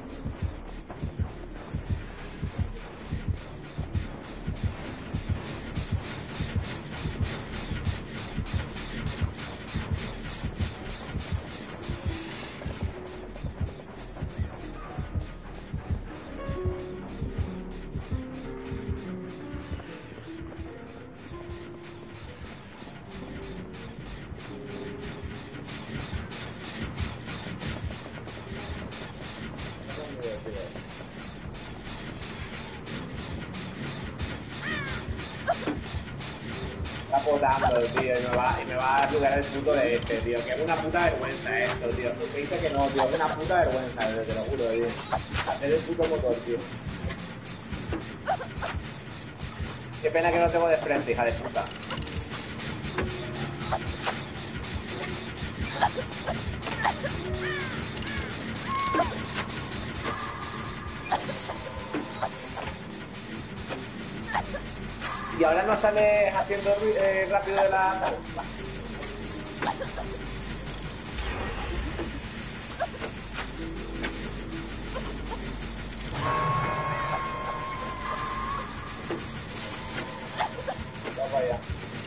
Está potando, tío, y me va, y me va a jugar el puto de este, tío. Que es una puta vergüenza esto, tío. Porque dice que no, tío, es una puta vergüenza, te lo juro, tío. Hacer el puto motor, tío. Qué pena que no tengo de frente, hija de puta. Y ahora no sale haciendo eh, rápido de la... Vamos allá.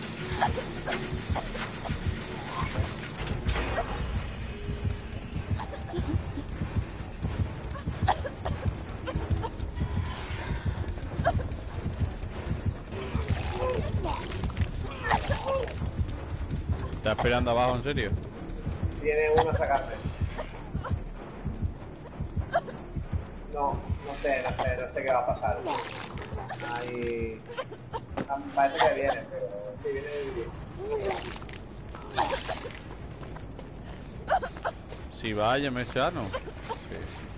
¿Está esperando abajo, en serio? Tiene uno a sacarme. No, no sé, no sé, no sé qué va a pasar. Ahí... Parece que viene, pero sí, viene bien. Si vaya, me sano. Okay.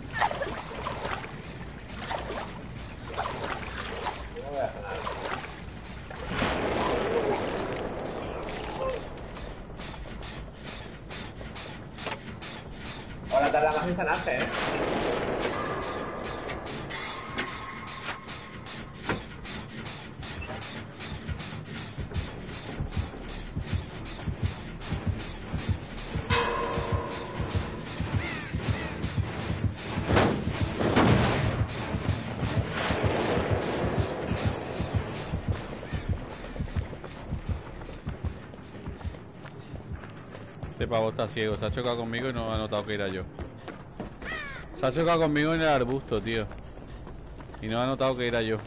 No voy a hacer nada. Ahora tarda más en sanarse, ¿eh? Este pavo está ciego, se ha chocado conmigo y no ha notado que era yo. Se ha chocado conmigo en el arbusto, tío. Y no ha notado que era yo.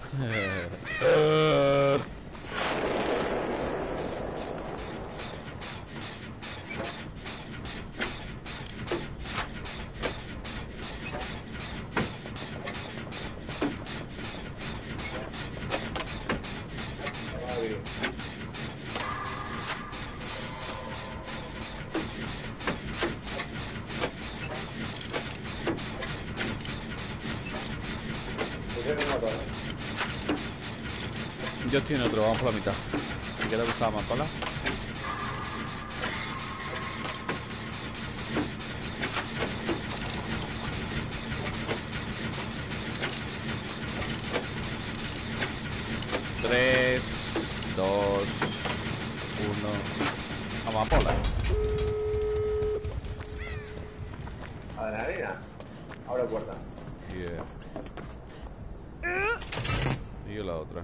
Yo estoy en otro, vamos por la mitad. Si quieres buscar más pala. Tres, dos, uno. Vamos a pola. Adrenalina. Abre puerta. Yeah. Y yo la otra.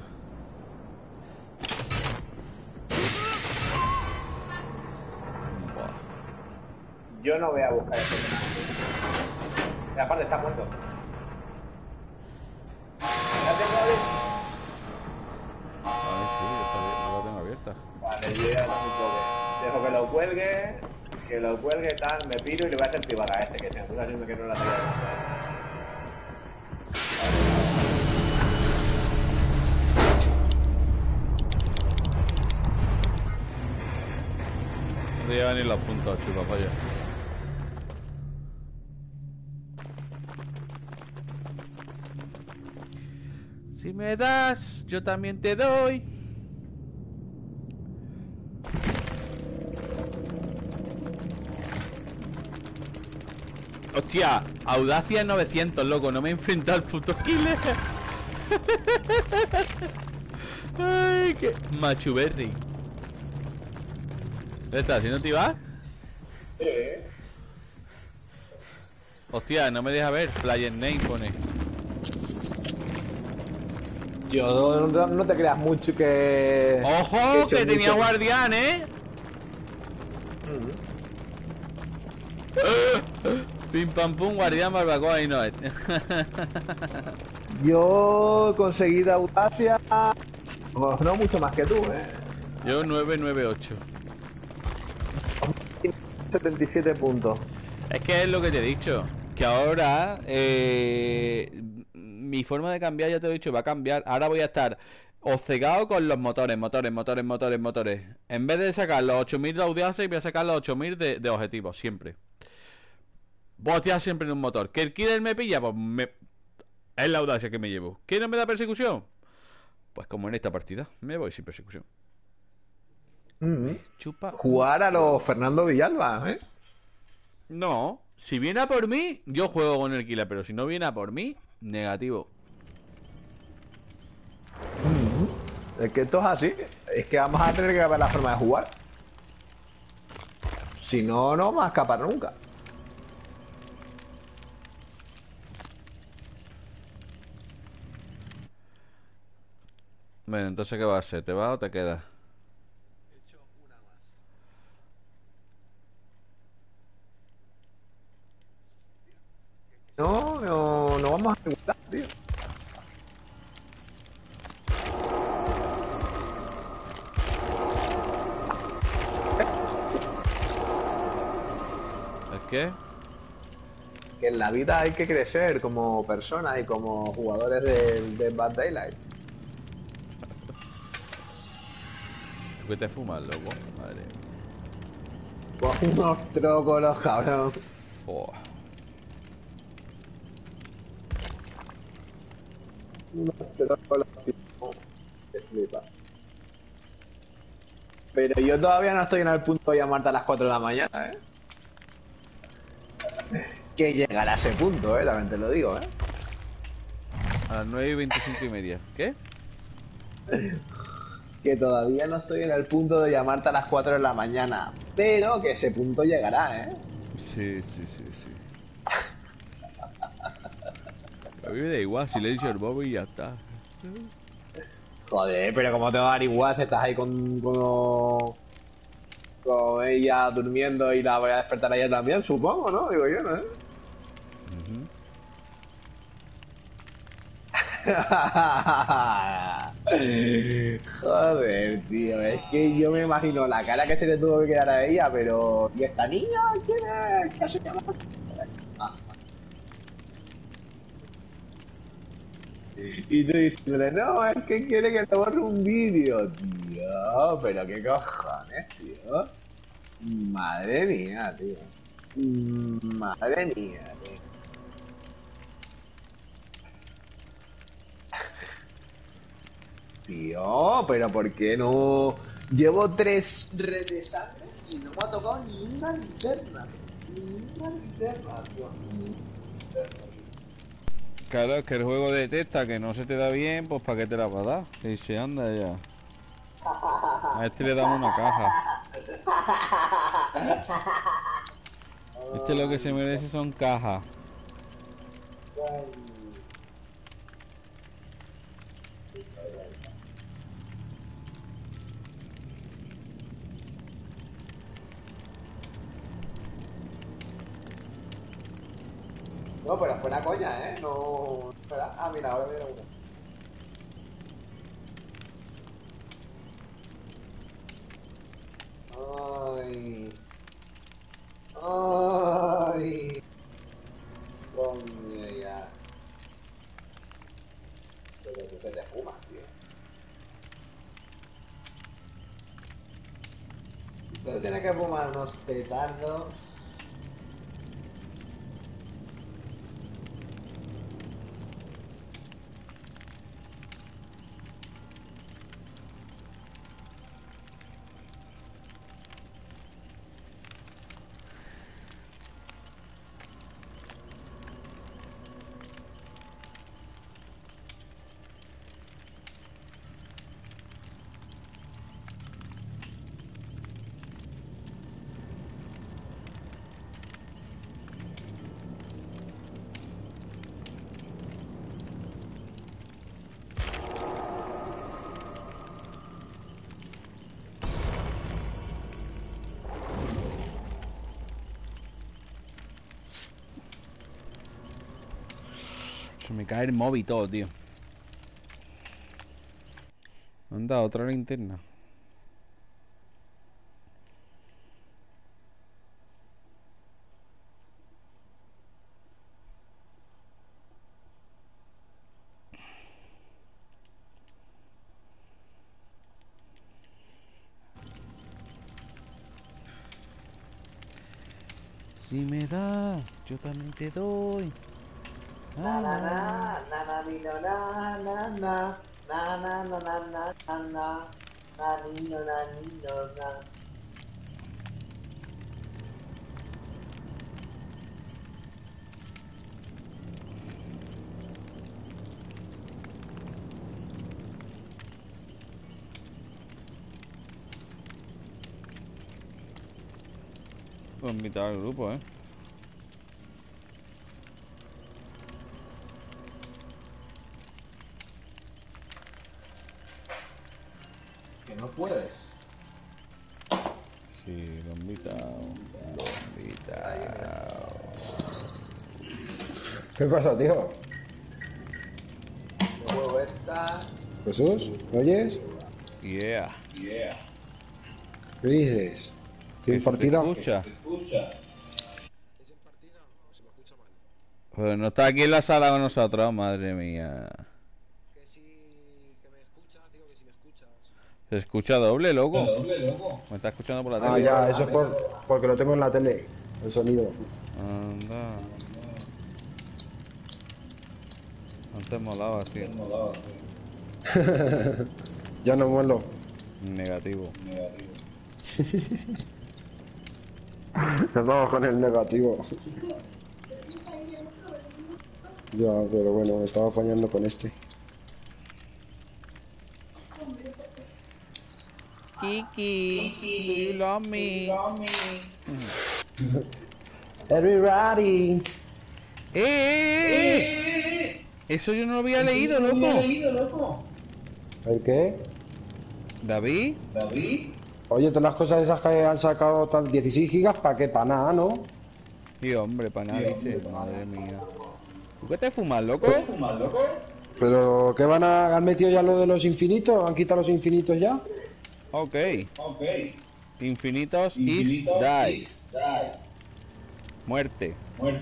Yo no voy a buscar eso. Y aparte está muerto. ¿Ya tengo abierto? Vale, sí, está bien, no la tengo abierta. Vale, yo ya no me puedo. Dejo que lo cuelgue, que lo cuelgue tal, me piro y le voy a hacer privar a este, que se me puso haciendo que no la tenía. No te llevan ni los puntos, chupa, para allá. Si me das, yo también te doy. Hostia, Audacia novecientos, loco, no me he enfrentado al puto killer. Ay, qué machuberry. ¿Qué estás haciendo, T-Bag? Sí. Hostia, no me deja ver. Player name pone. Yo no, no te creas mucho que... ¡Ojo! he hecho Que tenía mucho- guardián, ¿eh? Mm. Pim pam pum, guardián, barbacoa y no es. Yo he conseguido audacia... Pues no mucho más que tú, ¿eh? Yo nueve nueve ocho. setenta y siete puntos. Es que es lo que te he dicho. Que ahora eh, mi forma de cambiar, ya te lo he dicho, va a cambiar. Ahora voy a estar obcecado con los motores, motores, motores, motores, motores. En vez de sacar los ocho mil de audacia, voy a sacar los ocho mil de, de objetivos, siempre. Voy a tirar siempre en un motor. ¿Que el killer me pilla? Pues me... es la audacia que me llevo. ¿Que no me da persecución? Pues como en esta partida, me voy sin persecución. Mm. Chupa. Jugar a los Fernando Villalba, ¿eh? No, si viene a por mí, yo juego con el killer, pero si no viene a por mí, negativo. Es que esto es así. Es que vamos a tener que ver la forma de jugar. Si no, no vamos a escapar nunca. Bueno, entonces ¿qué va a hacer? ¿Te vas o te quedas? No, no, no vamos a igualar, tío. ¿Es qué? Que en la vida hay que crecer como personas y como jugadores de, de Bad Daylight. ¿Tú qué te fumas, loco? Madre mía. Pues unos trócolos, cabrón. Oh. Unos trócolos, tío. Te flipa. Pero yo todavía no estoy en el punto de llamarte a las cuatro de la mañana, ¿eh? Que llegará a ese punto, ¿eh? También te lo digo, ¿eh? A las nueve y veinticinco y media. ¿Qué? Que todavía no estoy en el punto de llamarte a las cuatro de la mañana. Pero que ese punto llegará, ¿eh? Sí, sí, sí, sí. A mí me da igual, silencio el móvil y ya está. Joder, pero como te va a dar igual si estás ahí con, con, con ella durmiendo y la voy a despertar a ella también, supongo, ¿no? Digo yo, ¿no? Ujú. Joder, tío, es que yo me imagino la cara que se le tuvo que quedar a ella, pero... ¿Y esta niña? ¿Quién es? ¿Qué se llama? Ah. Y tú diciéndole, no, es que quiere que te borre un vídeo, tío. Pero qué cojones, tío. Madre mía, tío. Madre mía, tío. Tío, pero ¿por qué no? Llevo tres redes de sangre y no me ha tocado ni una linterna. Ni una linterna, tío. Ni una linterna. Claro, es que el juego detecta que no se te da bien, pues ¿para qué te la va a dar? Y se anda ya. A este le damos una caja. Este lo que se merece son cajas. No, pero fuera coña, ¿eh? No... Espera. Ah, mira, ahora viene uno. Ay... Ay... Coño, ya. Pero tú que te fumas, tío. Tú tienes que fumar unos petardos. Se me cae el móvil y todo, tío. Anda, otra linterna. Si me da, yo también te doy. Na na na na na ni no na na na na na na na na na na na ni no na ni no na. Puedo invitar al grupo, eh. Que no puedes. Sí, lo he invitado. Lo he invitado. ¿Qué pasa, tío? ¿Qué juego está? ¿Jesús? ¿Me oyes? Yeah. Yeah. ¿Qué dices? ¿Tienes ¿Que se te partida? escucha? Escucha. ¿Estáis en partida o se me escucha mal? Pues no está aquí en la sala con nosotros, madre mía. Que si que me escuchas, digo que si me escuchas. Se escucha doble, loco. Doble, loco. Me está escuchando por la Ah, tele. ya, eso es por, porque lo tengo en la tele, el sonido. Anda. Antes molaba, tío. Ya no muelo. Negativo. Nos vamos con el negativo. Ya, pero bueno, me estaba fallando con este. Kiki, do you love me? Everybody. ¡Eh, eh, eh! Eso yo no lo había leído, loco. ¿El qué? ¿David? Oye, todas las cosas esas que han sacado tal dieciséis gigas, ¿para qué? Para nada, ¿no? Sí, hombre, para nada, dice. Madre mía. ¿Tú qué te fumas, loco? Pero, ¿qué van a...? ¿Han metido ya lo de los infinitos? ¿Han quitado los infinitos ya? Ok. Infinitos is die. Muerte.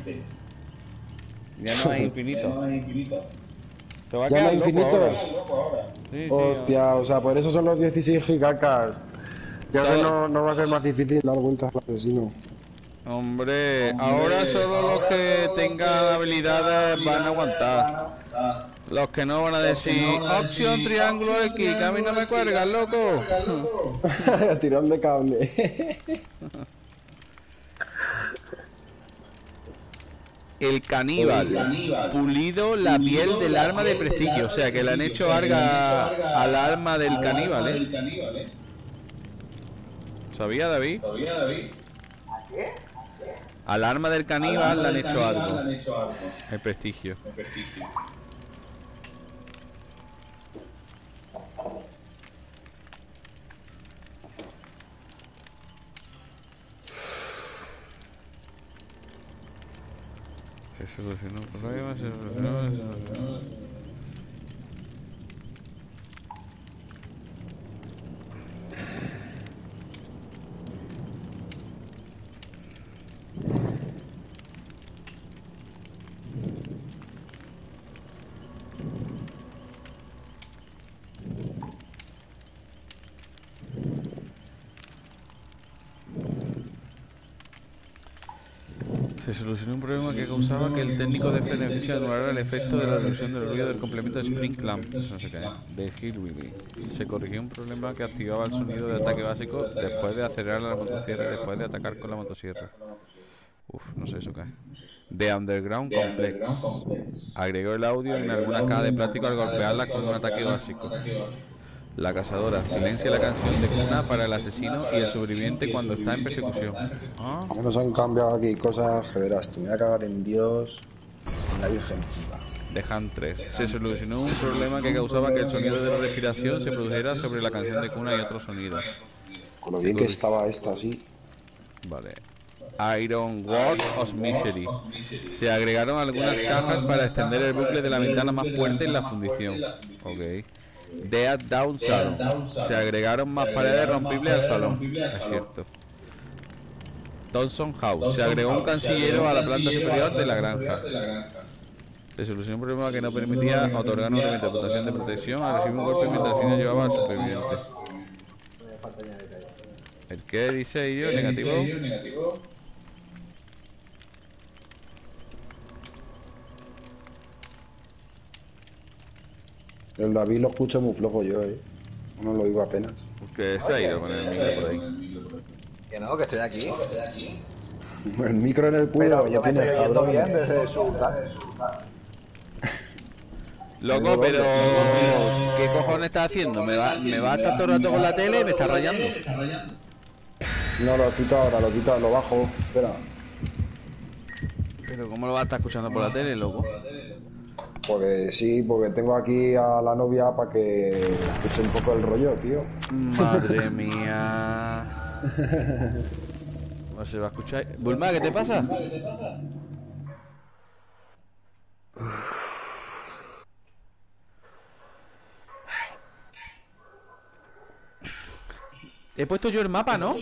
Ya no hay infinito. Te va a ¿Ya no quedar hay loco infinitos? ahora. Sí, sí. Hostia, o sea, por eso son los dieciséis gigacas. Ya que no, no va a ser más difícil dar vueltas al asesino. Hombre, ahora solo los que tengan habilidades van a aguantar. Los que no van a decir opción triángulo X, que a mí no me cuelgan, loco. Tirón de cable. El caníbal, pulido la piel del arma de prestigio. O sea que le han hecho arga al arma del caníbal, ¿eh? ¿Sabía, David? ¿A qué? Al arma del caníbal le han hecho algo. El prestigio. Se solucionó el problema, se solucionó, se solucionó. Se solucionó un problema que causaba que el técnico de beneficio anulara el efecto de la reducción del ruido del complemento de Spring Clamp, no sé qué, de Hillbilly. Se corrigió un problema que activaba el sonido de ataque básico después de acelerar la motosierra y después de atacar con la motosierra. Uf, no sé eso qué es. The Underground Complex. Agregó el audio en alguna caja de plástico al golpearla con un ataque básico. La cazadora silencia la canción de cuna para el asesino y el sobreviviente cuando está en persecución. ¿Ah? Nos han cambiado aquí cosas que verás, te voy a cagar en Dios, en la Virgen. The Hunt tres. Se solucionó un problema que causaba que el sonido de la respiración se produjera sobre la canción de cuna y otros sonidos. Con lo bien que estaba esto así. Vale. Iron Wall of Misery. Se agregaron algunas cajas para extender el bucle de la ventana más fuerte en la fundición. Ok. Dead Down Salon. Se agregaron más paredes rompibles al salón. Es cierto. Thompson House. Se agregó un cancillero a la planta superior de la granja. Se solucionó un problema que no permitía otorgar un elemento de puntuación de protección al recibir un golpe mientras el niño llevaba al superviviente. ¿El qué dice yo? ¿Negativo? El David lo escucho muy flojo yo, eh. No lo oigo apenas. Que se ha ido con el micro por ahí. Que no, que estoy aquí. El micro en el culo, Pero ya yo me tienes, estoy oyendo cabrón. bien desde su... Loco, pero ¿qué cojones está haciendo? ¿Me va, me va a estar todo el rato con la tele y me está rayando? No, lo quito ahora, lo quito, lo bajo. Espera. Pero ¿cómo lo va a estar escuchando por la tele, loco? Porque sí, porque tengo aquí a la novia para que escuche un poco el rollo, tío. Madre mía. No se va a escuchar. Bulma, ¿qué te pasa? He puesto yo el mapa, ¿no?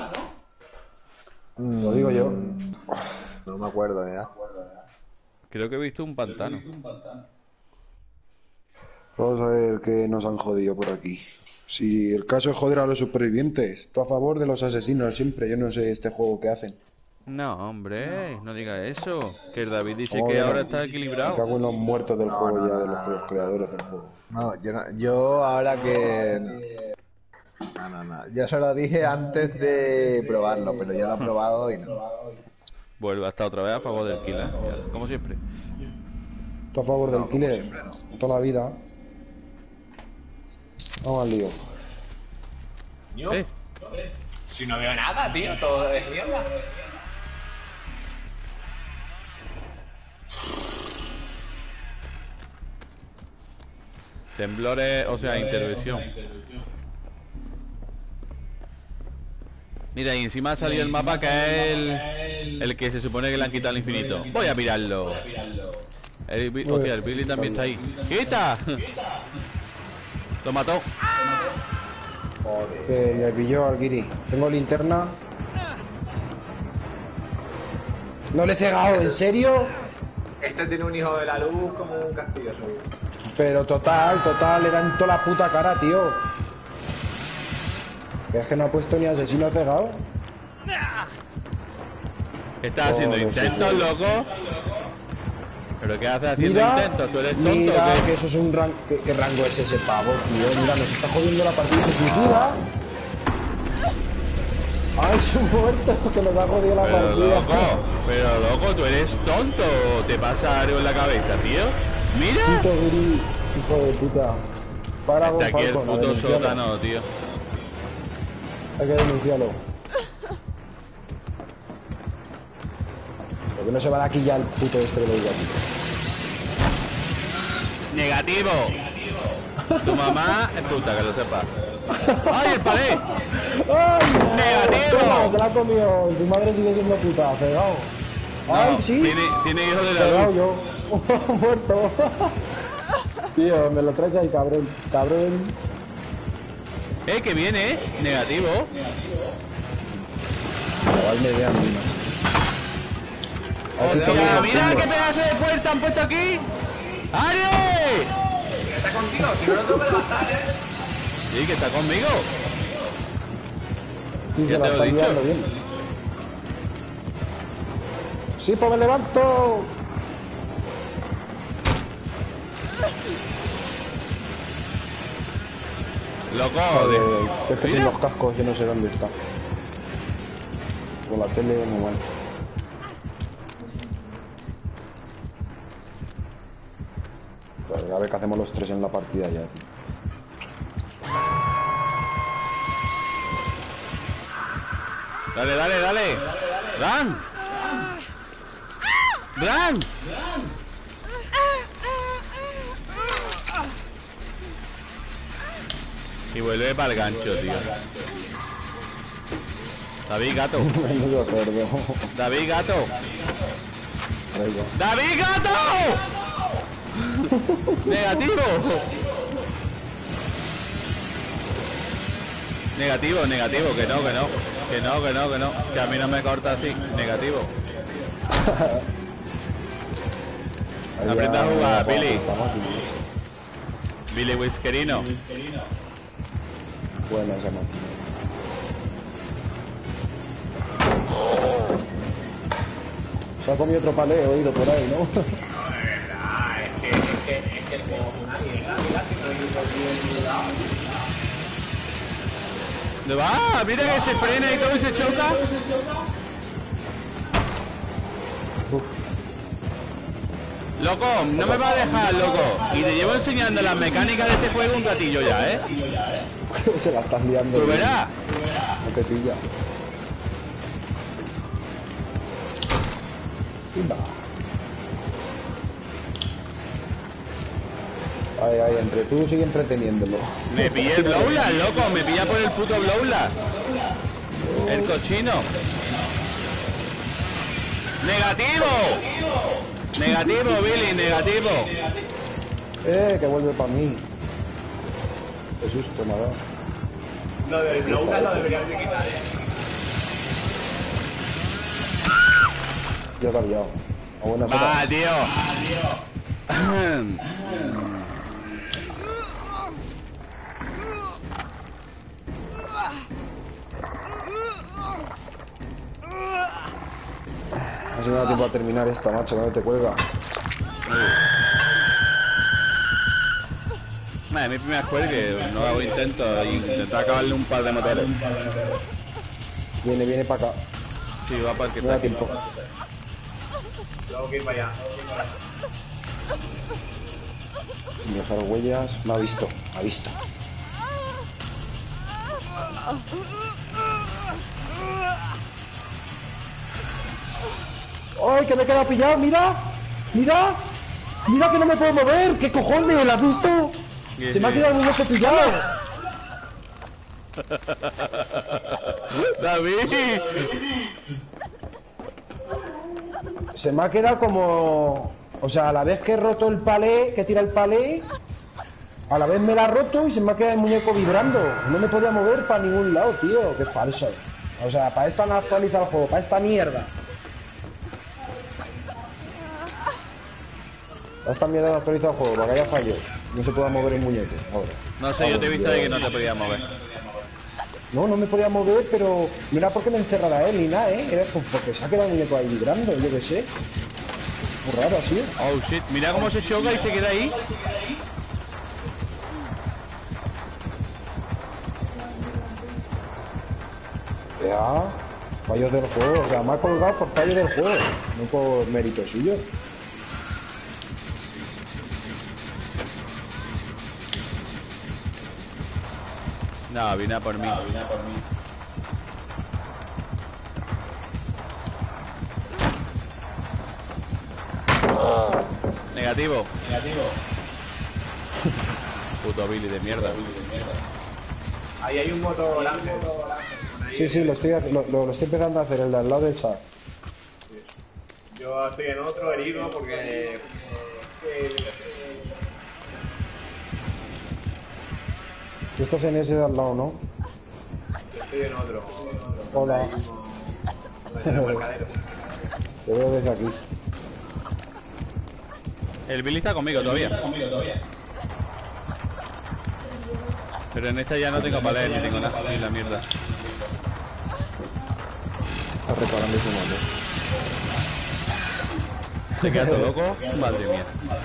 Lo digo yo. No me acuerdo ya. Creo que he visto un pantano. Vamos a ver qué nos han jodido por aquí. Si el caso es joder a los supervivientes, tú a favor de los asesinos siempre. Yo no sé este juego que hacen. No, hombre, no diga eso. Que el David dice Joder, que ahora está Me equilibrado. cago en los muertos del No, juego no, ya, no, de no, los, no. los creadores del juego. No, yo, no, yo ahora que... No, no, no. Yo se lo dije antes de probarlo, pero ya lo he probado y no. Vuelve hasta otra vez a favor del killer, ya, como siempre. Tú a favor del No, como killer, siempre, no. toda la vida. Vamos al lío. Yo, Eh, si no veo nada, tío, todo es mierda. temblores, o sea, intervención. Mira, y encima ha salido el mapa que es el, el que se supone que le han quitado al infinito. Voy a mirarlo. El, Bi- hostia, el Billy también está ahí. ¡Quita! Lo mató. Que me pilló al guiri. Tengo linterna. No le he cegado, ¿en serio? Este tiene un hijo de la luz como un castillo seguro. Pero total, total, le dan toda la puta cara, tío. ¿Es que no ha puesto ni asesino cegado? Estás haciendo Joder, intentos, sí. loco. ¿Pero qué haces haciendo Mira, intentos? ¿Tú eres tonto mira o que qué? eso es un rango. ¿Qué, qué rango es ese pavo, tío? Mira, nos está jodiendo la partida y se suicida. ¡Ay, es un muerto! Que nos ha jodido la Pero partida. loco, pero loco, tú eres tonto. ¿Te pasa algo en la cabeza, tío? ¡Mira! Puto guiri, hijo de puta. Para Está aquí el Falcon, a puto denunciarlo. sótano, tío. Hay que denunciarlo. ¿Por qué no se va de aquí ya el puto este que lo diga aquí? Negativo. Tu mamá es puta, que lo sepa. ¡Ay, el pared! ¡Ay! ¡Negativo! Toma, se la ha comido. Su madre sigue siendo puta, cegado. ¡Ay, No, sí! Tiene, tiene hijo de la Cegado luz. yo. Muerto. Tío, me lo traes ahí, cabrón. Cabrón. Eh, que viene, eh. Negativo. Igual me vean mi macho. A ver si Hostia, estamos mira haciendo- qué pedazo de puerta han puesto aquí. ¡Ale! Está contigo, si no, no tengo que levantar, eh. Sí, que está conmigo. Sí, ¿Qué se la te lo está he dicho? liando bien. Sí, pues me levanto. Loco, Joder, de... es que sin los cascos yo no sé dónde está. Con la tele muy mal. Pues a ver qué hacemos los tres en la partida ya. Tío. Dale, dale, dale. ¡Ran! ¡Ran! Y vuelve para el gancho, tío. David Gato. Menudo cerdo. David Gato. Ahí va. ¡David Gato! Negativo. Negativo, negativo, que no, que no. Que no, que no, que no. Que a mí no me corta así. Negativo. Ahí Aprende ya- a jugar, ya Billy. esta máquina. Billy Whiskerino. Buena esa máquina. Se ha comido otro palé, he oído por ahí, ¿no? Ah, es que, es que, es que el juego es una mierda. Mira que no hay un partido en ningún lado. ¿Dónde va? Mira que se frena y todo y se choca. Uf, Loco, no me va a dejar, loco. Y te llevo enseñando las mecánicas de este juego un ratillo ya, ¿eh? se la estás liando. Tú verás. No te pilla. Pimba. Ay, ay, entre tú sigue entreteniéndolo. Me pillé el Blowlar, loco. Me pilla por el puto Blowlar. El cochino. ¡Negativo! Negativo, Billy, negativo. Eh, que vuelve para mí. Qué susto me ha dado. Lo del Blowlar lo deberían de quitar, eh. Ya te ha liado. A buenas Va, horas. tío. Ha sido tiempo a terminar esta, macho, que no te cuelga. Madre, mi primer cuelgue, no hago intento y intentar acabarle un par de motores. Viene, viene para acá. Sí, va para el que No da está aquí. tiempo. Tengo que ir para allá. Sin dejar huellas. Me ha visto, me ha visto. ¡Ay, que me he quedado pillado! ¡Mira! ¡Mira! ¡Mira que no me puedo mover! ¿Qué cojones? ¿Lo has visto? Sí, Se me ha sí. quedado el muñeco pillado. David. Se me ha quedado como... O sea, a la vez que he roto el palé, que tira el palé, a la vez me la ha roto y se me ha quedado el muñeco vibrando. No me podía mover para ningún lado, tío. Qué falso. O sea, para esta no actualiza el juego, para esta mierda. Para esta mierda no actualiza el juego, para que haya fallo. No se pueda mover el muñeco ahora. No sé, yo te he visto de que no te podías mover. No, no me podía mover, pero no era porque me encerrara él ni nada, ¿eh? Era pues porque se ha quedado el muñeco ahí vibrando, yo qué sé. Muy raro así. Oh shit, mira cómo se choca y se queda ahí. Ya, fallos del juego, o sea, me ha colgado por fallos del juego, no por mérito suyo. No, vine a por mí. Vine a por mí. Negativo. Negativo. Puto Billy de mierda. Billy de mierda. Ahí hay un motor volante. Sí, sí, lo estoy, hac- lo, lo- lo estoy empezando a hacer, el de al lado del chat. Yo estoy en otro herido porque... eh, Tú estás en ese de al lado, ¿no? estoy en otro. Hola, En el mercadero. te veo desde aquí. El Billy está conmigo todavía. Pero en esta ya no tengo para leer ni tengo nada, ni la mierda. Está reparando su moto. Se queda todo loco. Madre mía.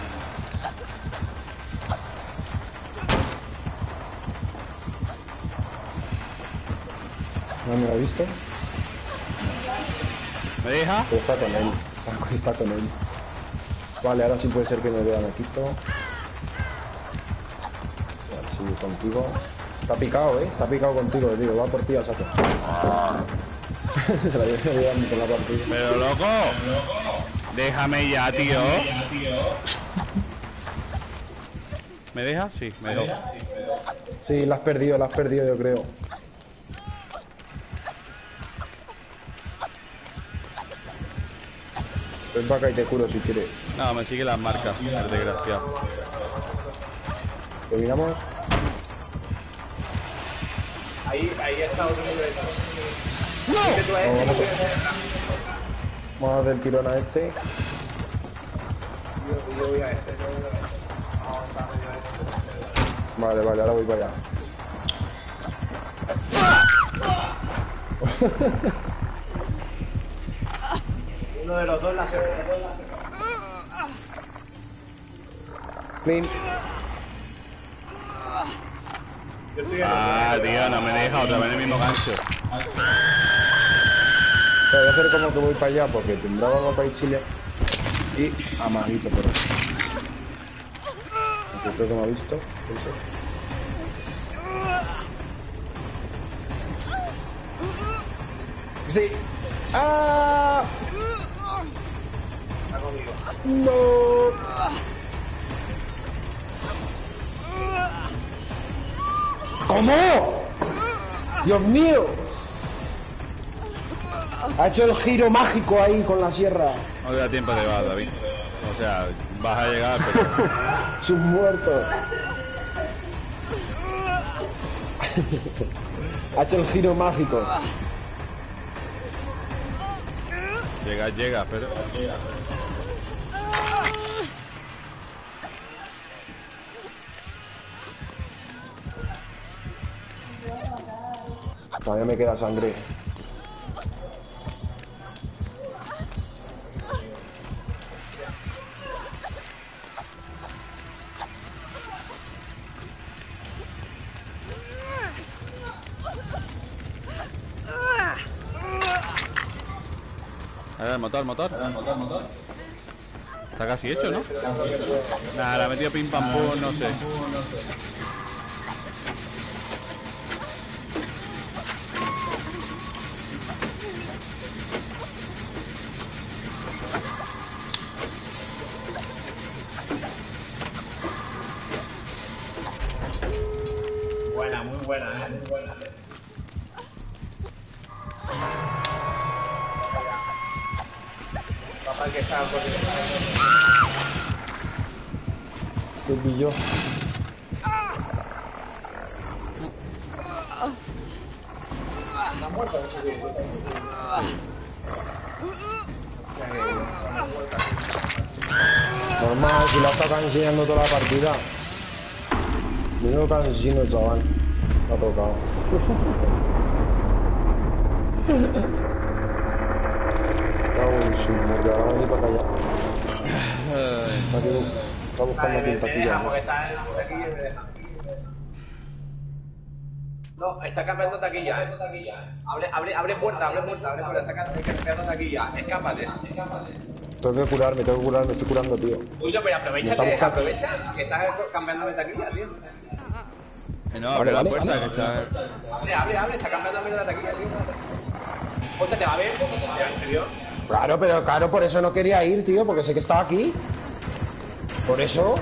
¿No me lo ha visto? ¿Me deja? Pero está con él, está, está con él. Vale, ahora sí puede ser que me vea, me quito. Vale, sigue contigo. Está picado, ¿eh? Está picado contigo, tío. Va por ti a saco. Se la lleva llevando con la partida. Pero loco. Déjame ya, tío. ¿Me deja? Sí, me dejó. Sí, la has perdido, la has perdido, yo creo. Ven para acá y te curo si quieres. No, me sigue las marcas, el desgraciado. ¿Terminamos? Ahí, ahí está otro nivel. ¡No! Tú a ese, vamos a- tú a ese. Vamos a hacer el tirón a este. Yo, yo voy a este, yo voy a este. Vamos a medio a este. Vale, vale, ahora voy para allá. Uno de los dos la segunda. Clean. Yo estoy en Ah, tío, no me deja otra vez en el mismo gancho. Pero voy a hacer como que voy para allá porque tendrá algo para ir Chile. Y amadito por eso. Yo creo que me ha visto. Pensé. Sí. ¡Ah! está conmigo. ¡No! ¿Cómo? ¡Dios mío! Ha hecho el giro mágico ahí con la sierra. No te da tiempo de va, David. O sea, vas a llegar, pero... Sus muertos. Ha hecho el giro mágico. Llega, llega, pero... Todavía me queda sangre. A ver, el motor, el motor. Está casi hecho, ¿no? Nada, la ha metido pim pam pum, no sé. Buena, muy buena, eh. Muy buena. Papá que está corriendo. ¿Qué pillo? ¿Está muerto? Normal, si la está enseñando toda la partida. Menudo cansino, chaval. Me ha tocado. Cago en su mierda, ahora voy para allá. Está, aquí- está buscando Vale, me, me pintaquilla. deja porque está en la taquilla y me deja. No, está cambiando taquilla, eh. Abre, abre, abre puerta, abre puerta, abre puerta, está cambiando taquilla. Escápate, escápate. Tengo que curarme, tengo que curarme, estoy curando, tío. Uy, no, pero Me aprovecha, está buscando. aprovecha que estás cambiando de taquilla, tío. Eh, No, abre Vale, la vale, puerta, vale. que está... Abre, abre, abre, está cambiando de la taquilla, tío. Hostia, te va a ver, en serio. Claro, pero claro, por eso no quería ir, tío, porque sé que estaba aquí. Por eso.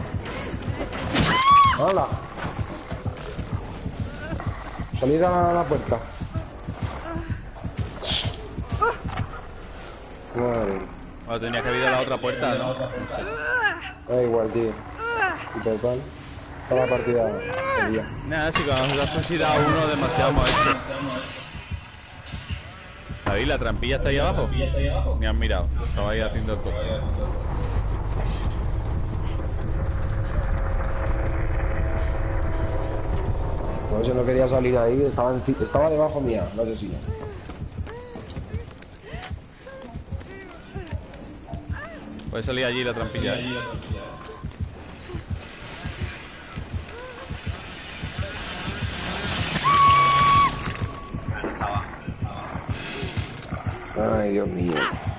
Hola. Salir a la puerta. Madre. Bueno, tenía que abrir a la otra puerta, ¿no? Da igual, tío. Y total. Toda la partida. Sería. Nada, si cuando nos has sido a uno demasiado hemos hecho. David, la trampilla está ahí abajo. Ni han mirado, estaba ahí haciendo el coche. Por eso no quería salir ahí. Estaba, enci- estaba debajo mía, el asesino. Puede salir allí la trampilla. Ay, Dios mío.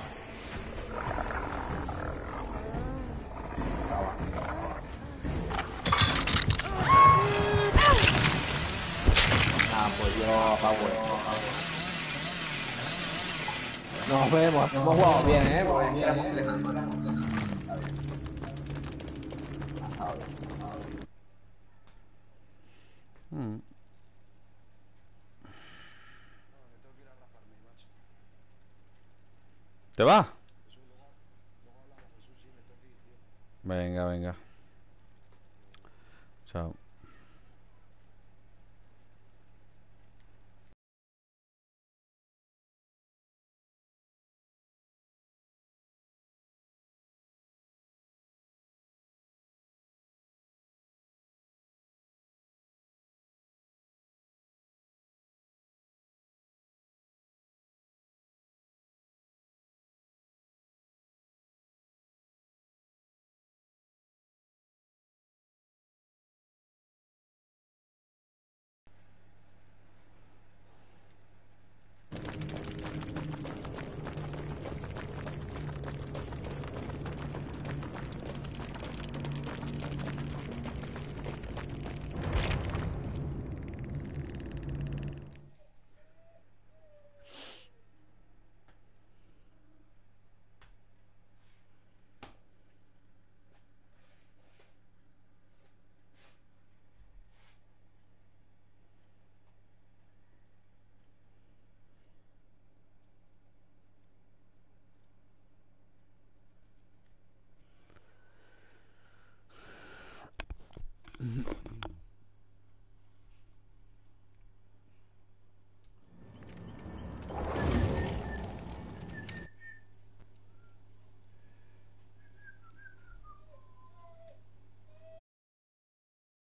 Ah, pues yo apago esto. Nos vemos. Hemos jugado bien, eh. Porque Éramos tres nada más. Mm. ¿Te va? Venga, venga. Chao.